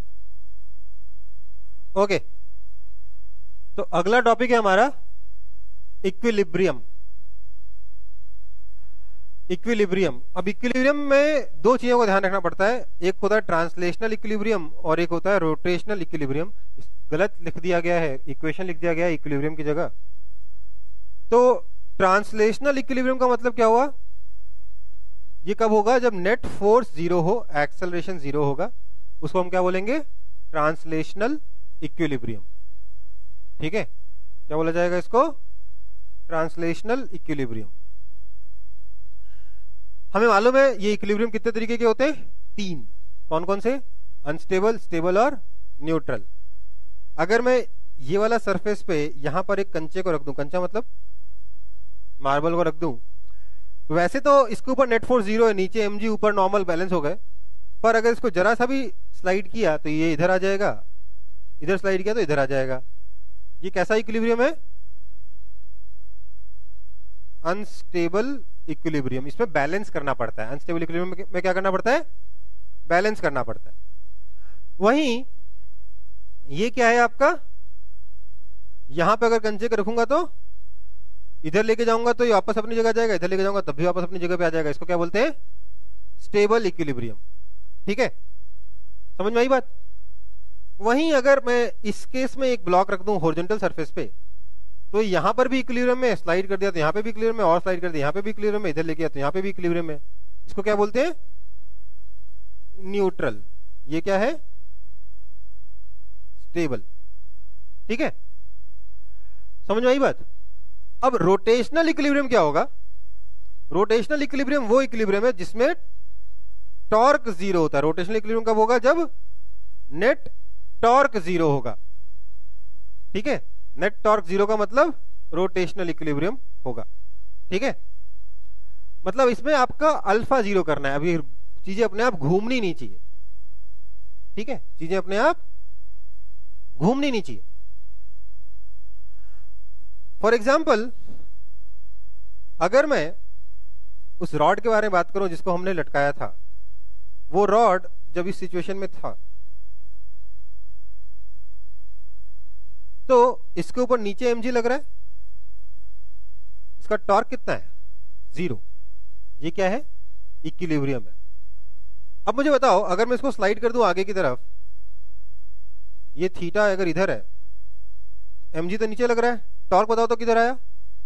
ओके, तो अगला टॉपिक है हमारा इक्विलिब्रियम। इक्विलिब्रियम, अब इक्विलिब्रियम में दो चीजों को ध्यान रखना पड़ता है, एक होता है ट्रांसलेशनल इक्विलिब्रियम और एक होता है रोटेशनल इक्विलिब्रियम। गलत लिख दिया गया है, इक्वेशन लिख दिया गया है इक्विलिब्रियम की जगह। तो ट्रांसलेशनल इक्विलिब्रियम का मतलब क्या हुआ? ये कब होगा? जब नेट फोर्स जीरो हो, एक्सेलरेशन जीरो होगा, उसको हम क्या बोलेंगे? Translational equilibrium. ठीक है, क्या बोला जाएगा इसको? Translational equilibrium. हमें मालूम है ये इक्विलिब्रियम कितने तरीके के होते हैं? 3। कौन कौन से? अनस्टेबल, स्टेबल और न्यूट्रल। अगर मैं ये वाला सरफेस पे यहां पर एक कंचे को रख दूं, कंचा मतलब मार्बल को रख दूं, वैसे तो इसके ऊपर नेट फोर्स जीरो है, नीचे mg, ऊपर नॉर्मल बैलेंस हो गए, पर अगर इसको जरा सा भी स्लाइड किया तो ये इधर आ जाएगा, इधर स्लाइड किया तो इधर आ जाएगा। ये कैसा इक्विलिब्रियम है? Unstable equilibrium. इसमें बैलेंस करना पड़ता है। अनस्टेबल इक्विलिब्रियम में क्या करना पड़ता है? बैलेंस करना पड़ता है। वहीं ये क्या है आपका? यहां पे अगर कंचे को रखूंगा तो इधर लेके जाऊंगा तो ये वापस अपनी जगह जाएगा, इधर लेके जाऊंगा तब भी वापस अपनी जगह पे आ जाएगा। इसको क्या बोलते हैं? Stable equilibrium. ठीक है, समझ में आई बात? वहीं अगर मैं इस केस में एक ब्लॉक रख दूं हॉरिजॉन्टल सरफेस पे, तो यहां पर भी इक्विलिब्रियम में, स्लाइड कर दिया तो यहां पे भी इक्विलिब्रियम में, और स्लाइड कर दिया यहां पे भी इक्विलिब्रियम में, इधर लेके गया तो यहां पे भी इक्विलिब्रियम में। इसको क्या बोलते हैं? न्यूट्रल। ये क्या है? स्टेबल। ठीक है, समझ में आई बात? अब रोटेशनल इक्विलिब्रियम क्या होगा? रोटेशनल इक्विलिब्रियम वो इक्विलिब्रियम है जिसमें टॉर्क जीरो होता है। रोटेशनल इक्विलिब्रियम कब होगा? जब नेट टॉर्क जीरो होगा। ठीक है, नेट टॉर्क जीरो का मतलब रोटेशनल इक्विलिब्रियम होगा। ठीक है, मतलब इसमें आपका अल्फा जीरो करना है। अभी चीजें अपने आप घूमनी नहीं चाहिए। ठीक है, चीजें अपने आप घूमनी नहीं चाहिए। फॉर एग्जाम्पल, अगर मैं उस रॉड के बारे में बात करूं जिसको हमने लटकाया था, वो रॉड जब इस सिचुएशन में था तो इसके ऊपर नीचे mg लग रहा है, इसका टॉर्क कितना है? 0। ये क्या है? इक्विलिब्रियम है। अब मुझे बताओ, अगर मैं इसको स्लाइड कर दूं आगे की तरफ, ये थीटा अगर इधर है, mg तो नीचे लग रहा है, टॉर्क बताओ तो किधर आया?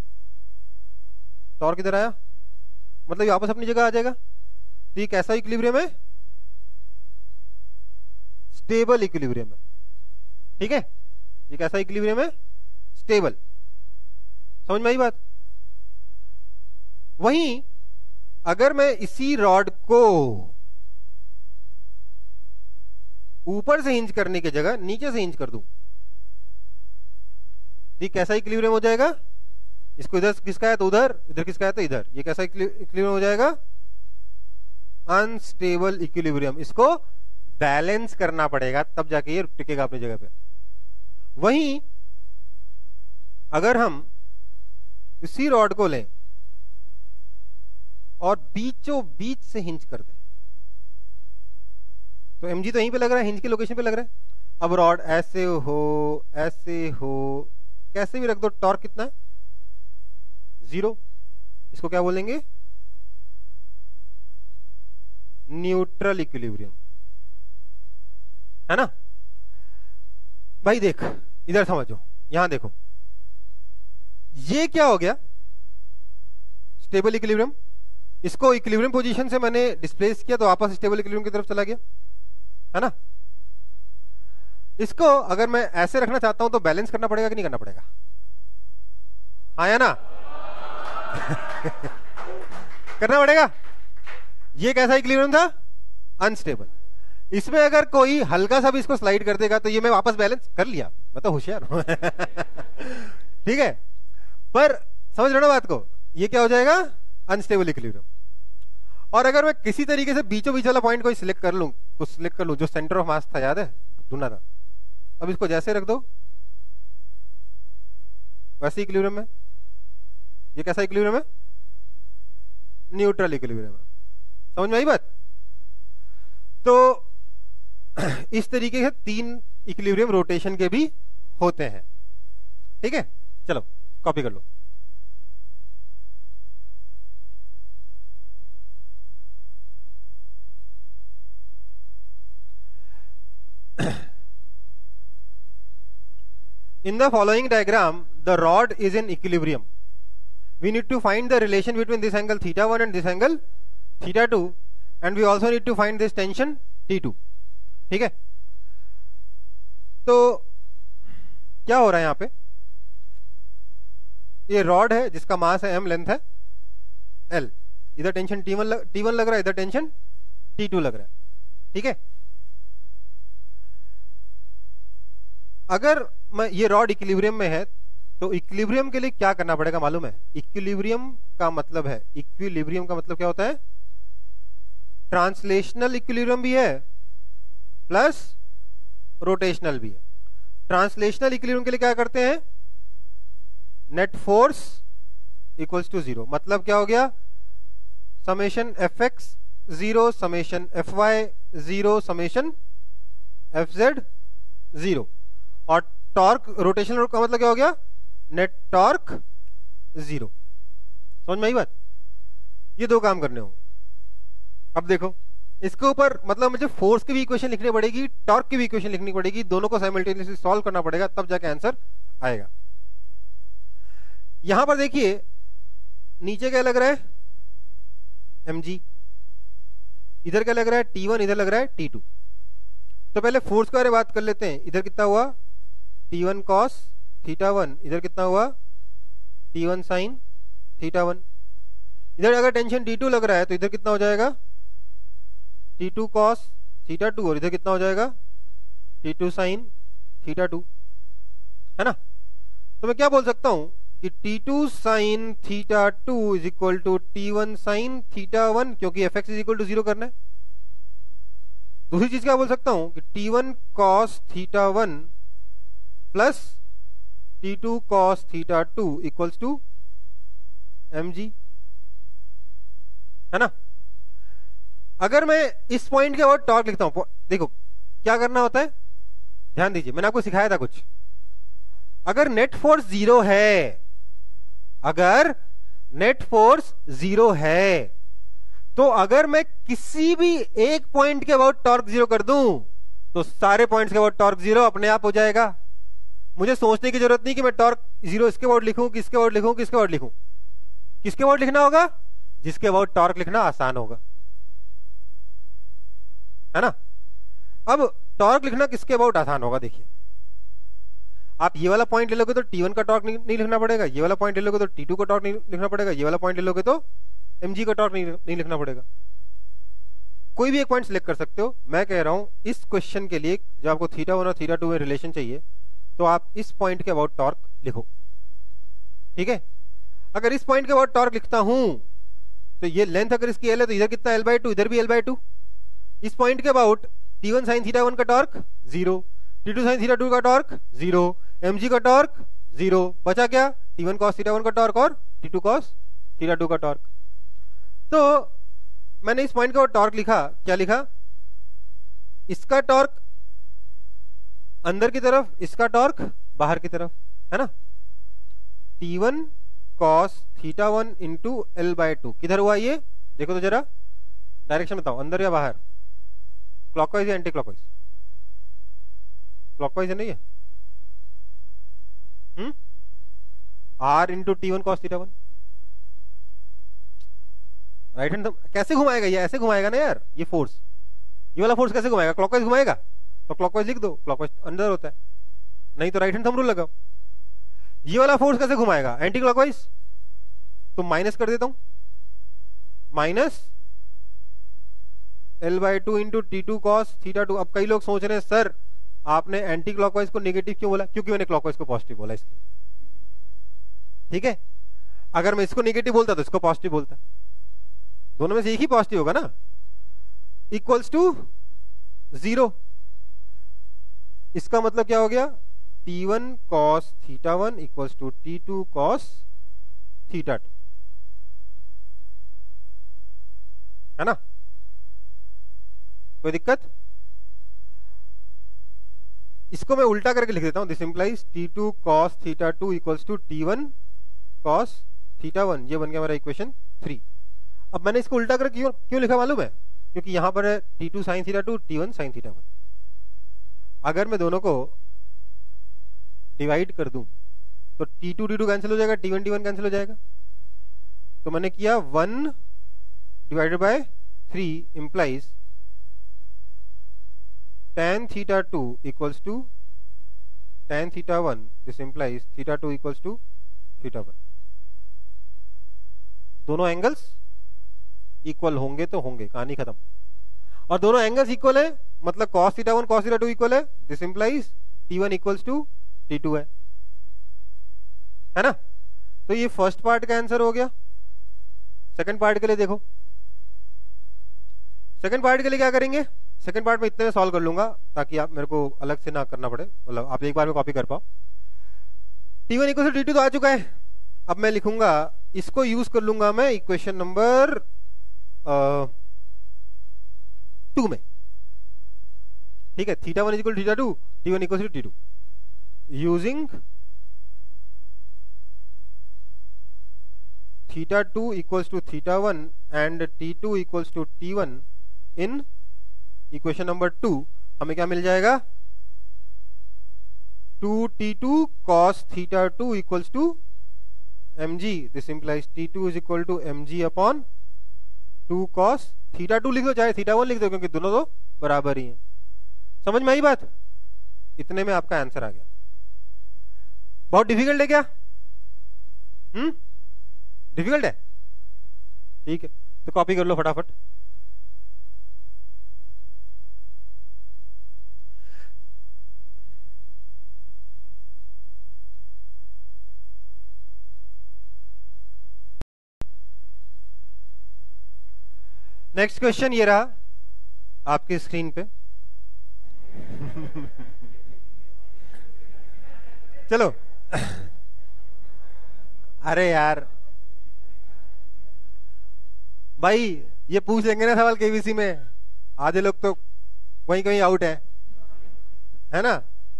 टॉर्क किधर आया? मतलब ये वापस अपनी जगह आ जाएगा। तो ये कैसा इक्विलिब्रियम है? स्टेबल इक्विलिब्रियम है। ठीक है, ये कैसा इक्विलिब्रियम है? स्टेबल। समझ में आई बात? वहीं अगर मैं इसी रॉड को ऊपर से हिंज करने की जगह नीचे से हिंज कर दूं, ये कैसा इक्विलिब्रियम हो जाएगा? इसको इधर किसका है तो उधर, इधर किसका है तो इधर। ये कैसा इक्विलिब्रियम हो जाएगा? Unstable equilibrium. इसको बैलेंस करना पड़ेगा तब जाके ये टिकेगा अपनी जगह पे। वहीं अगर हम इसी रॉड को लें और बीचों बीच से हिंज कर दें, तो mg तो यहीं पे लग रहा है, हिंज की लोकेशन पे लग रहा है। अब रॉड ऐसे हो, ऐसे हो, कैसे भी रख दो, टॉर्क कितना है? 0। इसको क्या बोलेंगे? न्यूट्रल इक्विलिब्रियम, है ना भाई। देख इधर समझो, यहां देखो, ये क्या हो गया, स्टेबल इक्विलिब्रियम। इसको इक्विलिब्रियम पोजीशन से मैंने डिस्प्लेस किया तो वापस स्टेबल इक्विलिब्रियम की तरफ चला गया, है ना। इसको अगर मैं ऐसे रखना चाहता हूं तो बैलेंस करना पड़ेगा कि नहीं करना पड़ेगा, हाँ या ना करना पड़ेगा। ये कैसा इक्विलिब्रियम था, अनस्टेबल। इसमें अगर कोई हल्का सा भी इसको स्लाइड कर देगा तो ये मैं वापस बैलेंस कर लिया, मैं तो होशियार हूं ठीक है, पर समझ रहे हो ना बात को, ये क्या हो जाएगा, अनस्टेबल इक्विलिब्रियम। और अगर मैं किसी तरीके से बीचों बीच वाला पॉइंट कोई सिलेक्ट कर लूं, कुछ सिलेक्ट कर लूं, जो सेंटर ऑफ मास था, याद है, ढूंढना था, अब इसको जैसे रख दो वैसे इक्विलिब्रियम में। ये कैसा इक्विलिब्रियम है, न्यूट्रल इक्विलिब्रियम है। समझ में आई बात। तो इस तरीके से 3 इक्विलिब्रियम रोटेशन के भी होते हैं, ठीक है। चलो कॉपी कर लो। In the following diagram, the rod is in equilibrium. We need to find the relation between this angle θ1 and this angle θ2, and we also need to find this tension T2. ठीक है। तो क्या हो रहा है यहां पे, ये रॉड है जिसका मास है m, लेंथ है l, इधर टेंशन T1 लग रहा है, इधर टेंशन T2 लग रहा है, ठीक है। अगर मैं ये रॉड इक्विलिब्रियम में है तो इक्विलिब्रियम के लिए क्या करना पड़ेगा मालूम है। इक्विलिब्रियम का मतलब है, इक्विलिब्रियम का मतलब क्या होता है, ट्रांसलेशनल इक्विलिब्रियम भी है प्लस रोटेशनल भी है। ट्रांसलेशनल इक्विलिब्रियम के लिए क्या करते हैं, नेट फोर्स इक्वल्स टू 0, मतलब क्या हो गया, summation fx 0, summation fy 0, summation fz 0। और टॉर्क रोटेशनल का मतलब क्या हो गया, नेट टॉर्क 0। समझ में आई बात। ये 2 काम करने होंगे। अब देखो इसके ऊपर मतलब मुझे फोर्स की भी इक्वेशन लिखनी पड़ेगी, टॉर्क की भी इक्वेशन लिखनी पड़ेगी, दोनों को साइमल्टेनियसली सॉल्व करना पड़ेगा, तब जाके आंसर आएगा। यहां पर देखिए नीचे क्या लग रहा है, mg, इधर क्या लग रहा है, T1, इधर लग रहा है T2। तो पहले फोर्स के बारे में बात कर लेते हैं। इधर कितना हुआ, T1 cos θ1, इधर कितना हुआ, T1 sin θ1। इधर अगर टेंशन T2 लग रहा है तो इधर कितना हो जाएगा, T2 cos θ2, और इधर कितना हो जाएगा, T2 sin θ2, है ना। तो मैं क्या बोल सकता हूं कि T2 sin θ2 is equal to T1 sin θ1, क्योंकि fx इज इक्वल टू 0 करना है। दूसरी चीज क्या बोल सकता हूं कि T1 cos θ1 plus T2 cos θ2 equals to mg, है ना। अगर मैं इस पॉइंट के बाद टॉर्क लिखता हूं, देखो क्या करना होता है, ध्यान दीजिए, मैंने आपको सिखाया था कुछ। अगर नेट फोर्स 0 है, अगर नेट फोर्स 0 है, तो अगर मैं किसी भी एक पॉइंट के अबाउट टॉर्क 0 कर दूं तो सारे पॉइंट्स के अबाउट टॉर्क 0 अपने आप हो जाएगा। मुझे सोचने की जरूरत नहीं कि मैं टॉर्क 0 इसके अबाउट लिखूं, किसके अबाउट लिखूं, किसके अबाउट लिखूं। किसके अबाउट लिखना होगा, जिसके अबाउट टॉर्क लिखना आसान होगा, है ना। अब टॉर्क लिखना किसके अबाउट आसान होगा, देखिए आप ये वाला पॉइंट ले लोगे तो T1 का टॉर्क नहीं लिखना पड़ेगा, ये वाला पॉइंट ले लोगे तो T2 का टॉर्क नहीं लिखना पड़ेगा, ये वाला पॉइंट ले लोगे तो mg का टॉर्क नहीं लिखना पड़ेगा। कोई भी एक पॉइंट सिलेक्ट कर सकते हो। मैं कह रहा हूं इस क्वेश्चन के लिए जब आपको θ1 और θ2 में रिलेशन चाहिए तो आप इस पॉइंट के अबाउट टॉर्क लिखो, ठीक है। अगर इस पॉइंट के अबाउट टॉर्क लिखता हूं तो ये लेंथ अगर इसकी l है तो इधर कितना l/2, इधर भी l/2। इस पॉइंट के अबाउट T1 sin θ1 का टॉर्क 0, T2 sin θ2 का टॉर्क 0, mg का टॉर्क 0, बचा क्या, T1 cos θ1 का टॉर्क और T2 cos θ2 का टॉर्क। तो मैंने इस पॉइंट का टॉर्क लिखा, क्या लिखा, इसका टॉर्क अंदर की तरफ, इसका टॉर्क बाहर की तरफ, है ना। T1 cos θ1 इंटू l/2 किधर हुआ ये, देखो तो जरा, डायरेक्शन बताओ, अंदर या बाहर, क्लॉकवाइज या एंटी क्लॉकवाइज? क्लॉकवाइज है नहीं है? R into T1 cos θ1, right hand कैसे घुमाएगा ये? ऐसे घुमाएगा ना यार, ये फोर्स, ये वाला फोर्स कैसे घुमाएगा? क्लॉकवाइज घुमाएगा, तो क्लॉकवाइज लिख दो, क्लॉकवाइज अंदर होता है, नहीं तो राइट हैंड थंब रूल लगाओ। ये वाला फोर्स कैसे घुमाएगा? एंटी क्लॉकवाइज, तो माइनस कर देता हूं, minus L/2 into T2 cos θ2। अब कई लोग सोच रहे हैं सर आपने एंटी क्लॉकवाइज को नेगेटिव क्यों बोला? क्योंकि मैंने क्लॉकवाइज को पॉजिटिव बोला इसलिए, ठीक है। अगर मैं इसको नेगेटिव बोलता तो इसको पॉजिटिव बोलता, दोनों में से एक ही पॉजिटिव होगा ना। इक्वल्स टू 0, इसका मतलब क्या हो गया? T1 cos θ1 equals to T2 cos θ2, है ना? कोई दिक्कत? इसको मैं उल्टा करके लिख देता हूं, this implies T2 cos θ2 equals to T1 cos θ1। ये बन गया मेरा इक्वेशन 3। अब मैंने इसको उल्टा करके क्यों लिखा मालूम है? क्योंकि यहां पर है T2 sin θ2, T1 sin θ1। अगर मैं दोनों को डिवाइड कर दूं तो T2 T2 कैंसिल हो जाएगा, T1 T1 कैंसिल हो जाएगा। तो मैंने किया 1 divided by 3 implies tan θ2 equals to tan θ1, this implies θ2 equals to θ1। दोनों एंगल्स इक्वल होंगे तो होंगे, कहानी खत्म। और दोनों एंगल्स इक्वल है मतलब cos θ1 cos θ2 इक्वल है, this implies T1 equals to T2 है ना? तो ये फर्स्ट पार्ट का आंसर हो गया। सेकंड पार्ट के लिए देखो, सेकंड पार्ट के लिए क्या करेंगे? सेकंड पार्ट में इतने में सॉल्व कर लूंगा ताकि आप मेरे को अलग से ना करना पड़े, मतलब आप एक बार में कॉपी कर पाओ। T1 इक्वल टू T2 तो आ चुका है। अब मैं लिखूंगा, इसको यूज कर लूंगा मैं इक्वेशन नंबर 2 में, ठीक है। θ1 equal θ2, T1 equal to T2 using θ2 equals to θ1 and T2 equals to T1 in equation number 2 हमें क्या मिल जाएगा? 2T2 cos θ2 equals to mg, this implies T2 is equal to mg upon 2 cos θ2 लिख दो, चाहे θ1 लिख दो, क्योंकि दोनों तो बराबर ही हैं। समझ में आई बात? इतने में आपका आंसर आ गया। बहुत डिफिकल्ट है क्या? डिफिकल्ट है? ठीक है, तो कॉपी कर लो फटाफट। नेक्स्ट क्वेश्चन ये रहा आपकी स्क्रीन पे। चलो अरे यार भाई, ये पूछ लेंगे ना सवाल केबीसी में, आधे लोग तो वहीं कहीं आउट है ना?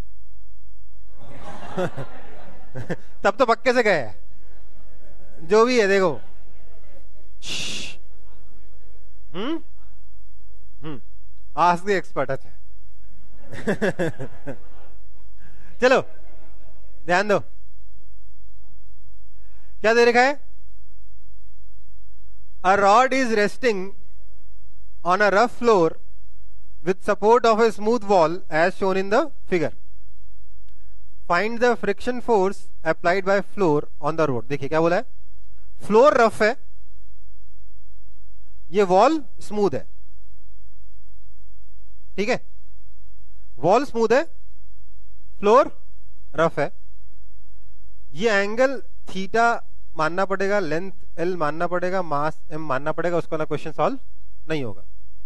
तब तो पक्के से गए, जो भी है देखो। Ask the expert. अच्छा चलो ध्यान दो, क्या दे रखा है? A rod is resting on a rough floor with support of a smooth wall as shown in the figure. Find the friction force applied by floor on the road. देखिए क्या बोला है, फ्लोर रफ है, ये wall smooth है, ठीक है। Wall smooth है, फ्लोर रफ है। ये एंगल थीटा मानना पड़ेगा, लेंथ एल मानना पड़ेगा, मास एम मानना पड़ेगा, उसका ना क्वेश्चन सॉल्व नहीं होगा।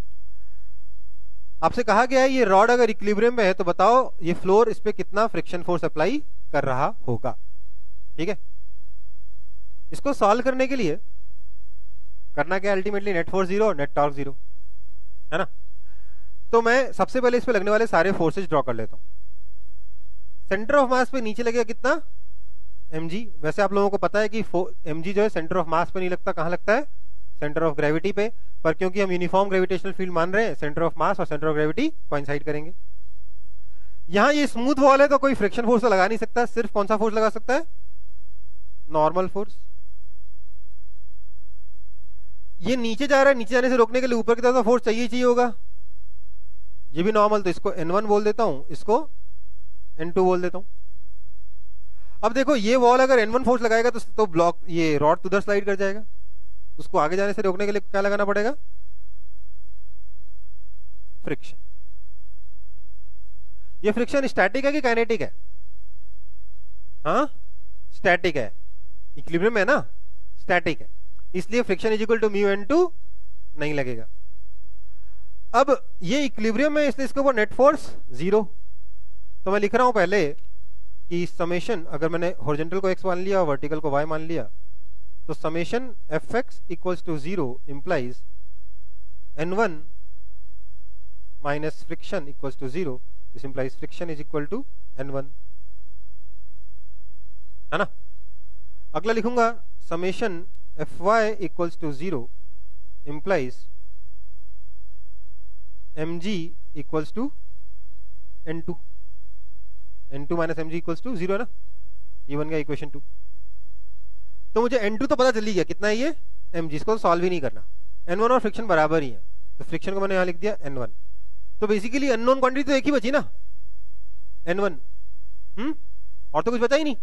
आपसे कहा गया है ये रॉड अगर इक्विलिब्रियम में है तो बताओ ये फ्लोर इस पे कितना फ्रिक्शन फोर्स अप्लाई कर रहा होगा, ठीक है। इसको सॉल्व करने के लिए करना क्या, ultimately net force 0 net torque 0 है ना। तो मैं सबसे पहले इस पे लगने वाले सारे फोर्सेज ड्रॉ कर लेता हूं। सेंटर ऑफ मास पे नीचे लगेगा कितना, mg। वैसे आप लोगों को पता है कि mg जो है सेंटर ऑफ मास पे नहीं लगता, कहां लगता है? सेंटर ऑफ ग्रेविटी पे। पर क्योंकि हम यूनिफॉर्म ग्रेविटेशनल फील्ड मान रहे हैं, सेंटर ऑफ मास और सेंटर ऑफ ग्रेविटी कोइंसाइड करेंगे। यहां ये स्मूथ वॉल है तो कोई फ्रिक्शन फोर्स तो लगा नहीं सकता, सिर्फ कौन सा फोर्स लगा सकता है? Normal force. ये नीचे जा रहा है, नीचे जाने से रोकने के लिए ऊपर की तरफ फोर्स चाहिए चाहिए होगा। ये भी नॉर्मल, तो इसको N1 बोल देता हूं, इसको N2 बोल देता हूं। अब देखो ये वॉल अगर N1 फोर्स लगाएगा तो ब्लॉक, ये रॉड तो उधर स्लाइड कर जाएगा, उसको आगे जाने से रोकने के लिए क्या लगाना पड़ेगा? फ्रिक्शन। ये फ्रिक्शन स्टैटिक है कि काइनेटिक है? हाँ स्टैटिक है, इक्विलिब्रियम है ना, स्टैटिक है, इसलिए friction is equal to mu N2 नहीं लगेगा। अब ये इक्विलिब्रियम है इसलिए इसके ऊपर नेट फोर्स 0। तो मैं लिख रहा हूं पहले कि समेशन, अगर मैंने हॉरिजॉन्टल को x मान लिया और वर्टिकल को y मान लिया, तो summation fx equals to 0 implies N1 minus friction equals to 0, this implies friction is equal to N1, है ना। अगला लिखूंगा summation fy equals to 0 implies mg equals to N2, N2 minus mg equals to 0 है ना, ये बन गया equation 2। तो मुझे N2 तो पता चल ही गया, कितना है ये mg, इसको तो सॉल्व ही नहीं करना। N1 और फ्रिक्शन बराबर ही है, तो फ्रिक्शन को मैंने यहां लिख दिया N1। तो बेसिकली अननोन क्वांटिटी तो एक ही बची ना, N1। और तो कुछ बचा ही नहीं।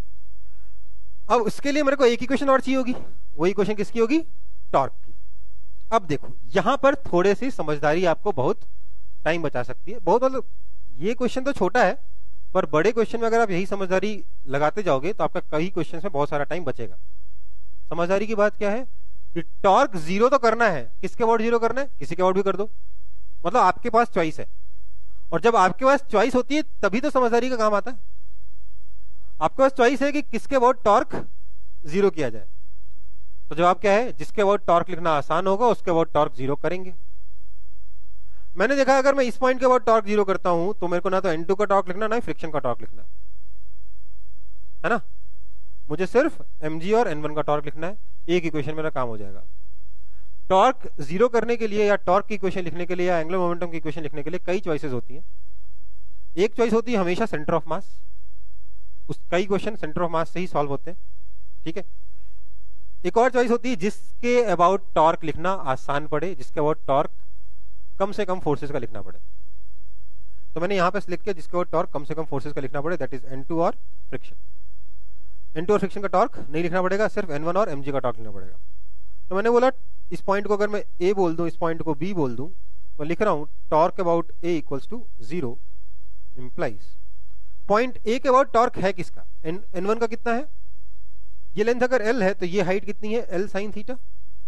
अब इसके लिए मेरे को एक इक्वेशन और चाहिए होगी, वही इक्वेशन किसकी होगी? टॉर्क की। अब देखो यहां पर थोड़े सी समझदारी आपको बहुत टाइम बचा सकती है। बहुत मतलब ये क्वेश्चन तो छोटा है, पर बड़े क्वेश्चन में अगर आप यही समझदारी लगाते जाओगे तो आपका कई क्वेश्चन में बहुत सारा टाइम बचेगा। समझदारी की बात क्या है कि टॉर्क 0 तो करना है, किसके अबाउट 0 करना है? किसी के अबाउट भी कर दो, मतलब आपके पास चॉइस है। और जब आपके पास चॉइस होती है तभी तो समझदारी का काम आता है। आपके पास चॉइस है कि किसके अबाउट टॉर्क 0 किया जाए, तो जवाब क्या है? जिसके अबाउट टॉर्क लिखना आसान होगा उसके अबाउट टॉर्क 0 करेंगे। मैंने देखा अगर मैं इस पॉइंट के अबाउट टॉर्क 0 करता हूं तो मेरे को ना तो N2 का टॉर्क लिखना, ना ही फ्रिक्शन का टॉर्क लिखना है ना, मुझे सिर्फ mg और N1 का टॉर्क लिखना है, एक इक्वेशन मेरा काम हो जाएगा। टॉर्क 0 करने के लिए या टॉर्क की इक्वेशन लिखने के लिए या एंगुलर मोमेंटम की इक्वेशन लिखने के लिए कई चॉइसेस होती हैं। एक चॉइस होती है हमेशा सेंटर ऑफ मास, उस कई क्वेश्चन सेंटर ऑफ मास से ही सॉल्व होते हैं, ठीक है। एक और चॉइस होती है जिसके अबाउट टॉर्क लिखना आसान पड़े, जिसके अबाउट टॉर्क कम से कम फोर्सेस का लिखना पड़े। तो मैंने यहां पे लिख के जिसके अबाउट टॉर्क कम से कम फोर्सेस का लिखना पड़े, दैट इज N2 और फ्रिक्शन। N2 और फ्रिक्शन का टॉर्क नहीं लिखना पड़ेगा, सिर्फ N1 और mg का टॉर्क लिखना पड़ेगा। तो मैंने बोला इस पॉइंट को अगर मैं A बोल दूं, इस पॉइंट को B बोल दूं, तो लिख रहा हूं torque about A equals to 0 implies point A के अबाउट टॉर्क है किसका? N1 का कितना है? ये लेंथ अगर L है तो ये हाइट कितनी है? L sine theta.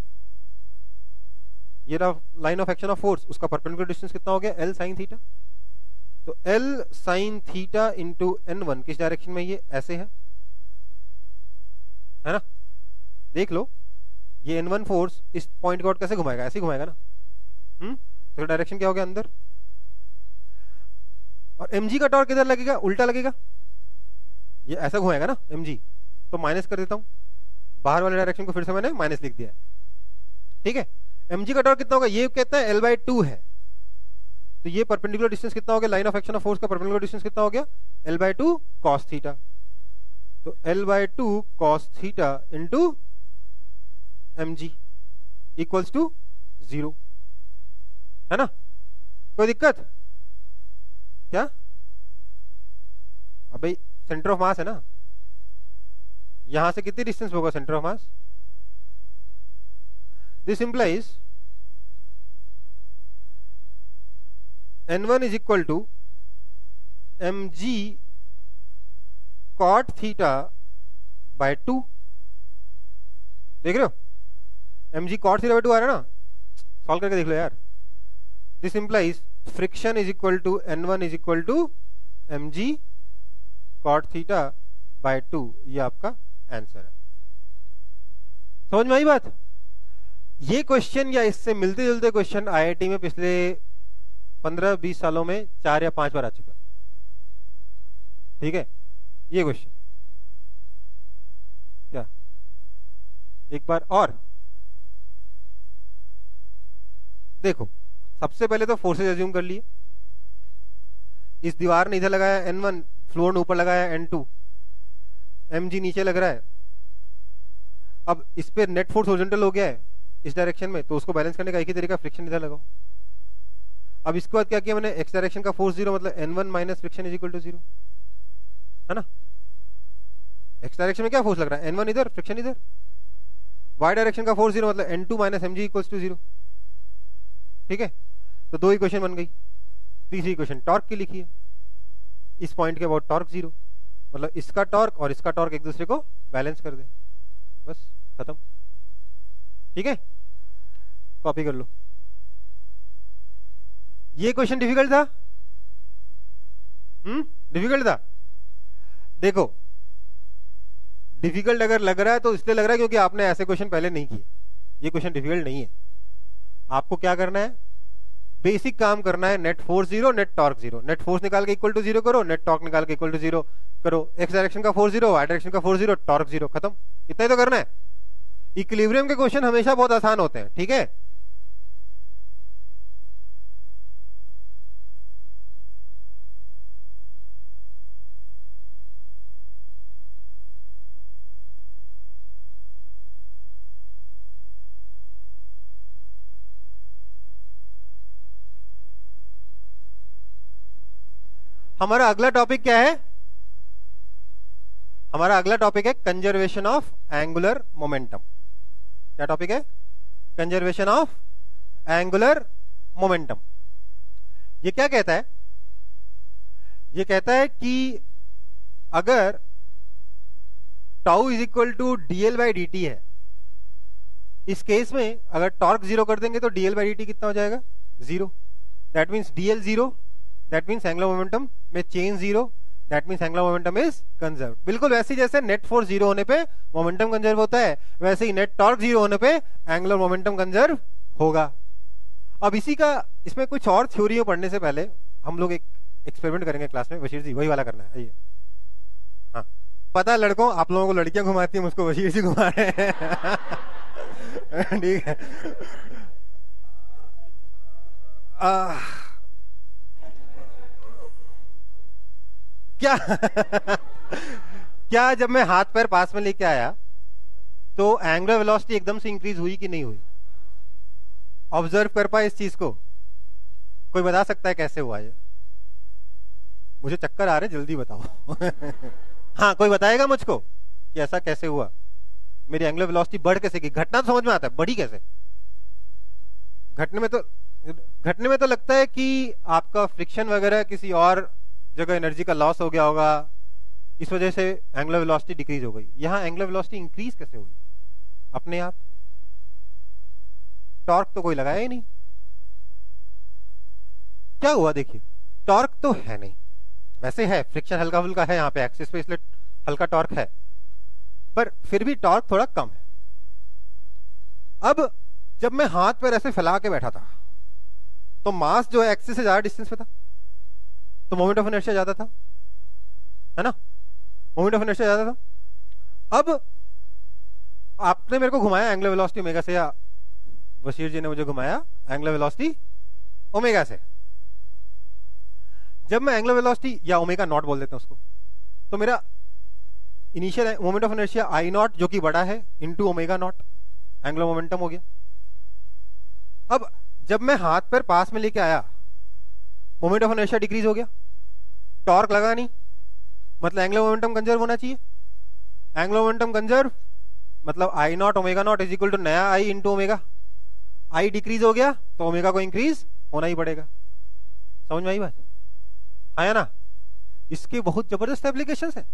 ये line of action of force, उसका परपेंडिकुलर डिस्टेंस कितना हो गया? L sine theta. तो L sine theta into N1 किस डायरेक्शन में? ये ऐसे है ना। देख लो ये N1 फोर्स इस पॉइंट को कैसे घुमाएगा? ऐसे ही घुमाएगा ना। तो डायरेक्शन क्या हो गया? अंदर। और mg का टॉर्क किधर लगेगा? उल्टा लगेगा, ये ऐसा घुमाएगा ना mg। तो माइनस कर देता हूं, बाहर वाले डायरेक्शन को फिर से मैंने माइनस लिख दिया है, ठीक है। mg का टॉर्क कितना होगा? ये कहता है L/2 है, तो ये परपेंडिकुलर डिस्टेंस कितना हो गया? Line of action of force का परपेंडिकुलर डिस्टेंस कितना हो गया? L/2 cos theta. तो L/2 cos theta into mg equals to 0, है ना। कोई दिक्कत क्या? अब भाई सेंटर ऑफ मास है ना, यहां से कितनी डिस्टेंस होगा centre of mass? This implies N1 is equal to mg cot theta by 2। देख रहे हो mg cot थीटा बाय 2 आ रहा है ना, सॉल्व करके देख लो यार। This implies friction is equal to N1 is equal to mg cot theta by 2, ये आपका आंसर है। समझ में आई बात? ये क्वेश्चन या इससे मिलते जुलते क्वेश्चन आईआईटी में पिछले 15-20 सालों में 4 या 5 बार आ चुका, ठीक है। ये क्वेश्चन क्या एक बार और देखो सबसे पहले तो फोर्सेज अज्यूम कर लिए, इस दीवार ने इधर लगाया N1, फ्लोर ने ऊपर लगाया N2, mg नीचे लग रहा है। अब इस पे नेट फोर्स हॉरिजॉन्टल हो गया है इस डायरेक्शन में, तो उसको बैलेंस करने का एक ही तरीका फ्रिक्शन इधर लगाओ। अब इसके बाद क्या किया मैंने, एक्स डायरेक्शन का फोर्स 0 मतलब N1 minus friction is equal to 0, है ना। एक्स डायरेक्शन में क्या फोर्स लग रहा है, N1 इधर, फ्रिक्शन इधर। वाई डायरेक्शन का फोर्स 0 मतलब N2 minus mg equals to 0। ठीक है, तो दो इक्वेशन बन गई। तीसरी इक्वेशन टॉर्क की लिखी है, इस पॉइंट के अबाउट टॉर्क 0 मतलब इसका टॉर्क और इसका टॉर्क एक दूसरे को बैलेंस कर दे, बस खत्म। ठीक है, कॉपी कर लो। ये क्वेश्चन डिफिकल्ट था, डिफिकल्ट था। देखो डिफिकल्ट अगर लग रहा है तो इसलिए लग रहा है क्योंकि आपने ऐसे क्वेश्चन पहले नहीं किए। ये क्वेश्चन डिफिकल्ट नहीं है। आपको क्या करना है, बेसिक काम करना है, net force 0 net torque 0, net force निकाल के इक्वल टू 0 करो, नेट टॉर्क निकाल के इक्वल टू 0 करो, एक्स डायरेक्शन का फोर्स 0, वाई डायरेक्शन का फोर्स 0, टॉर्क 0, खत्म। इतना ही तो करना है। इक्विलिब्रियम के क्वेश्चन हमेशा बहुत आसान होते हैं। ठीक है, हमारा अगला टॉपिक क्या है, हमारा अगला टॉपिक है कंजर्वेशन ऑफ एंगुलर मोमेंटम। क्या टॉपिक है, कंजर्वेशन ऑफ एंगुलर मोमेंटम। ये क्या कहता है, ये कहता है कि अगर tau is equal to D L by D T है, इस केस में अगर टॉर्क 0 कर देंगे तो डीएल बाई डी टी कितना हो जाएगा, 0। That means D L 0, that means angular momentum में change 0, that means angular momentum is conserve. बिल्कुल वैसे ही जैसे नेट फोर्स 0 होने पे मोमेंटम कंजर्व होता है, वैसे ही नेट टॉर्क 0 होने पे एंगुलर मोमेंटम कंजर्व होगा। अब इसी का, इसमें कुछ और थ्योरियों पढ़ने से पहले हम लोग एक एक्सपेरिमेंट करेंगे क्लास में। बशीर जी वही वाला करना है, आइए। हाँ पता है लड़कों, आप लोगों को लड़कियां घुमाती हैं, मुझको बशीर जी घुमा रहे हैं। ठीक है, क्या क्या जब मैं हाथ पैर पास में लेके आया तो एंगुलर वेलोसिटी एकदम से इंक्रीज हुई कि नहीं हुई? ऑब्जर्व कर पाए इस चीज को? कोई बता सकता है कैसे हुआ ये? मुझे चक्कर आ रहे, जल्दी बताओ। हाँ कोई बताएगा मुझको कि ऐसा कैसे हुआ? मेरी एंगुलर वेलोसिटी बढ़ कैसे गई? घटना तो समझ में आता है, बढ़ी कैसे? घटने में तो लगता है कि आपका फ्रिक्शन वगैरह किसी और जगह एनर्जी का लॉस हो गया होगा, इस वजह से एंगुलर वेलोसिटी डिक्रीज हो गई। यहां एंगुलर वेलोसिटी इंक्रीज कैसे हुई अपने आप? टॉर्क तो कोई लगाया ही नहीं। क्या हुआ? देखिए टॉर्क तो है नहीं, वैसे है फ्रिक्शन हल्का फुल्का है यहां पे एक्सिस पे, इसलिए हल्का टॉर्क है, पर फिर भी टॉर्क थोड़ा कम है। अब जब मैं हाथ पैर ऐसे फैला के बैठा था तो मास जो है एक्सिस से ज्यादा डिस्टेंस पे था, तो मोमेंट ऑफ इनर्शिया ज्यादा था, है ना? मोमेंट ऑफ इनर्शिया ज्यादा था। अब आपने मेरे को घुमाया एंगुलर वेलोसिटी ओमेगा से, या बशीर जी ने मुझे घुमाया एंगुलर वेलोसिटी ओमेगा से। जब मैं एंगुलर वेलोसिटी या ओमेगा नॉट बोल देते हैं उसको, तो मेरा initial moment of inertia I naught जो कि बड़ा है into omega naught, angular momentum हो गया। अब जब मैं हाथ पैर पास में लेके आया, मोमेंट ऑफ इनर्शिया डिक्रीज हो गया, टॉर्क लगा नहीं, मतलब एंगुलर मोमेंटम कंजर्व होना चाहिए। एंगुलर मोमेंटम कंजर्व मतलब I naught omega naught is equal to नया I into omega. I decrease हो गया तो ओमेगा को इंक्रीज होना ही पड़ेगा। समझ में आई बात? है ना? इसके बहुत जबरदस्त एप्लीकेशंस है।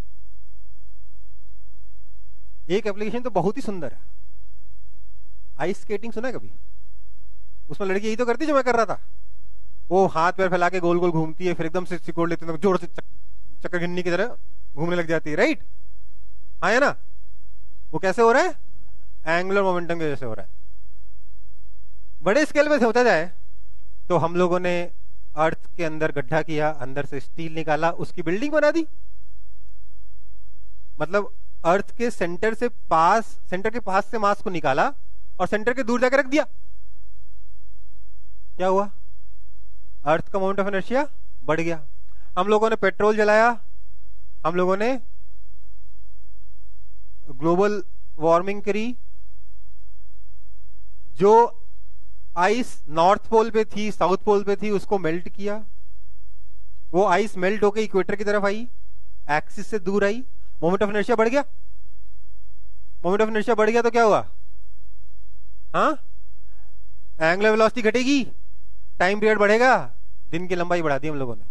एक एप्लीकेशन तो बहुत ही सुंदर है, आइस स्केटिंग सुना है कभी? उसमें लड़की यही तो करती जो मैं कर रहा था, वो हाथ पैर फैला के गोल गोल घूमती है, फिर एकदम से सिकोड़ लेती है, जोर से चक्कर गिन्नी की तरह घूमने लग जाती है, राइट? हाँ है ना? वो कैसे हो रहा है? एंगुलर मोमेंटम की वजह से हो रहा है। बड़े स्केल में होता जाए तो हम लोगों ने अर्थ के अंदर गड्ढा किया, अंदर से स्टील निकाला, उसकी बिल्डिंग बना दी। मतलब अर्थ के सेंटर के पास से मास को निकाला और सेंटर के दूर जाकर रख दिया। क्या हुआ? अर्थ का मोमेंट ऑफ इनर्शिया बढ़ गया। हम लोगों ने पेट्रोल जलाया, हम लोगों ने ग्लोबल वार्मिंग करी, जो आइस नॉर्थ पोल पे थी, साउथ पोल पे थी, उसको मेल्ट किया। वो आइस मेल्ट होकर इक्वेटर की तरफ आई, एक्सिस से दूर आई, मोमेंट ऑफ इनर्शिया बढ़ गया। मोमेंट ऑफ इनर्शिया बढ़ गया तो क्या हुआ? हाँ, एंगुलर वेलोसिटी घटेगी, टाइम पीरियड बढ़ेगा, दिन की लंबाई बढ़ा दी हम लोगों ने।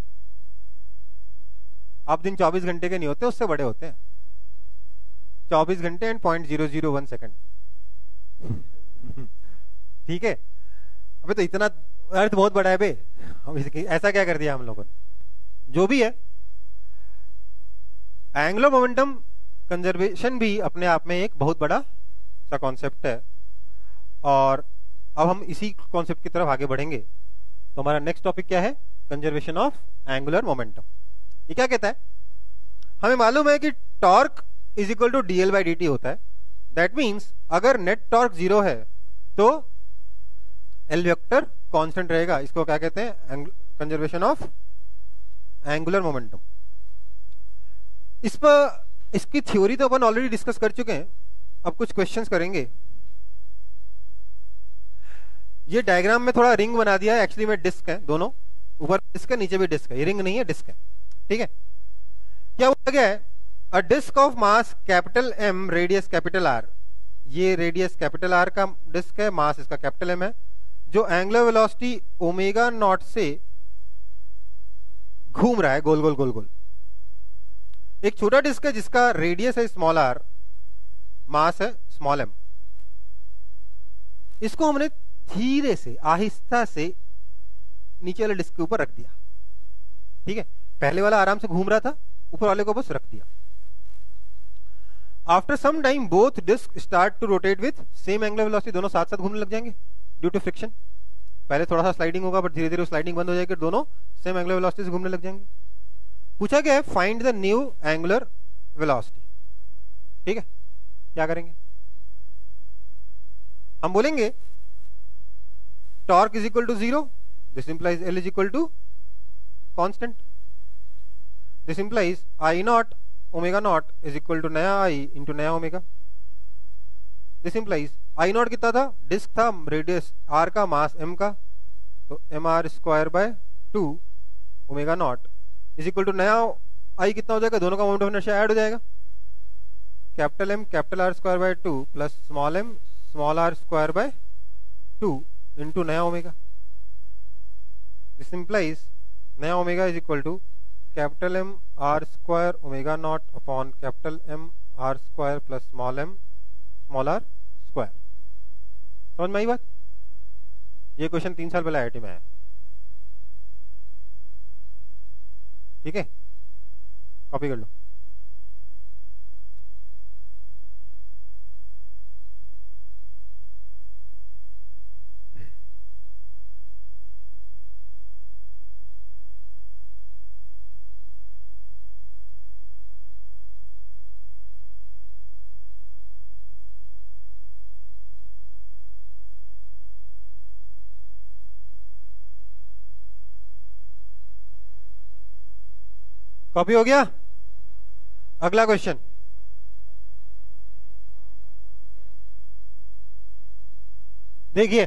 अब दिन 24 घंटे के नहीं होते, उससे बड़े होते हैं। 24 घंटे एंड 0.001 सेकंड। ठीक है, अबे तो इतना अर्थ बहुत बड़ा है बे, ऐसा क्या कर दिया हम लोगों ने। जो भी है, एंगुलर मोमेंटम कंजर्वेशन भी अपने आप में एक बहुत बड़ा सा कॉन्सेप्ट है, और अब हम इसी कॉन्सेप्ट की तरफ आगे बढ़ेंगे। तो हमारा नेक्स्ट टॉपिक क्या है? Conservation of angular momentum. ये क्या कहता है? हमें मालूम है कि torque is equal to D L by D T होता है। दैट मीन्स अगर नेट टॉर्क 0 है तो एल वेक्टर कांस्टेंट रहेगा। इसको क्या कहते हैं? Conservation of angular momentum. इस पर इसकी थ्योरी तो अपन ऑलरेडी डिस्कस कर चुके हैं। अब कुछ क्वेश्चंस करेंगे। ये डायग्राम में थोड़ा रिंग बना दिया है, एक्चुअली में डिस्क है, दोनों ऊपर डिस्क है, नीचे भी डिस्क है। ये रिंग नहीं है, डिस्क है। ठीक है, क्या बोला गया है? A disc of mass capital M, radius capital R. ये रेडियस कैपिटल आर का डिस्क है, मास इसका कैपिटल एम है, जो एंगुलर वेलोसिटी ओमेगा नॉट से घूम रहा है गोल गोल गोल गोल। एक छोटा डिस्क है जिसका रेडियस है स्मॉल आर, मास है स्मॉल एम। इसको हमने धीरे से, आहिस्ता से नीचे वाले डिस्क के ऊपर रख दिया। ठीक है, पहले वाला आराम से घूम रहा था, ऊपर वाले को बस रख दिया। After some time both disc start to rotate with same angular velocity. दोनों साथ साथ घूमने लग जाएंगे ड्यू टू फ्रिक्शन। पहले थोड़ा सा स्लाइडिंग होगा, बट धीरे धीरे स्लाइडिंग बंद हो जाएगी, दोनों सेम एंगुलर वेलोसिटी से घूमने लग जाएंगे। पूछा गया है find the new angular velocity. ठीक है, क्या करेंगे? हम बोलेंगे torque is equal to 0, this implies L is equal to constant, this implies I naught omega naught is equal to नया आई इंटू नया omega. This implies I naught कितना था? डिस्क था, रेडियस आर का, मास एम का, तो M R square by 2 omega naught is equal to नया I कितना हो जाएगा? दोनों का मोमेंट ऑफ इनर्शिया ऐड हो जाएगा। Capital M capital R square by 2 plus small M small R square by 2 into नया ओमेगा। दिस इंप्लाइज नया omega is equal to capital M R square omega naught upon capital M R square plus small M small R square. समझ में आई बात? ये question 3 साल पहले IIT में आया। ठीक है, कॉपी कर लो। कॉपी हो गया? अगला क्वेश्चन, देखिए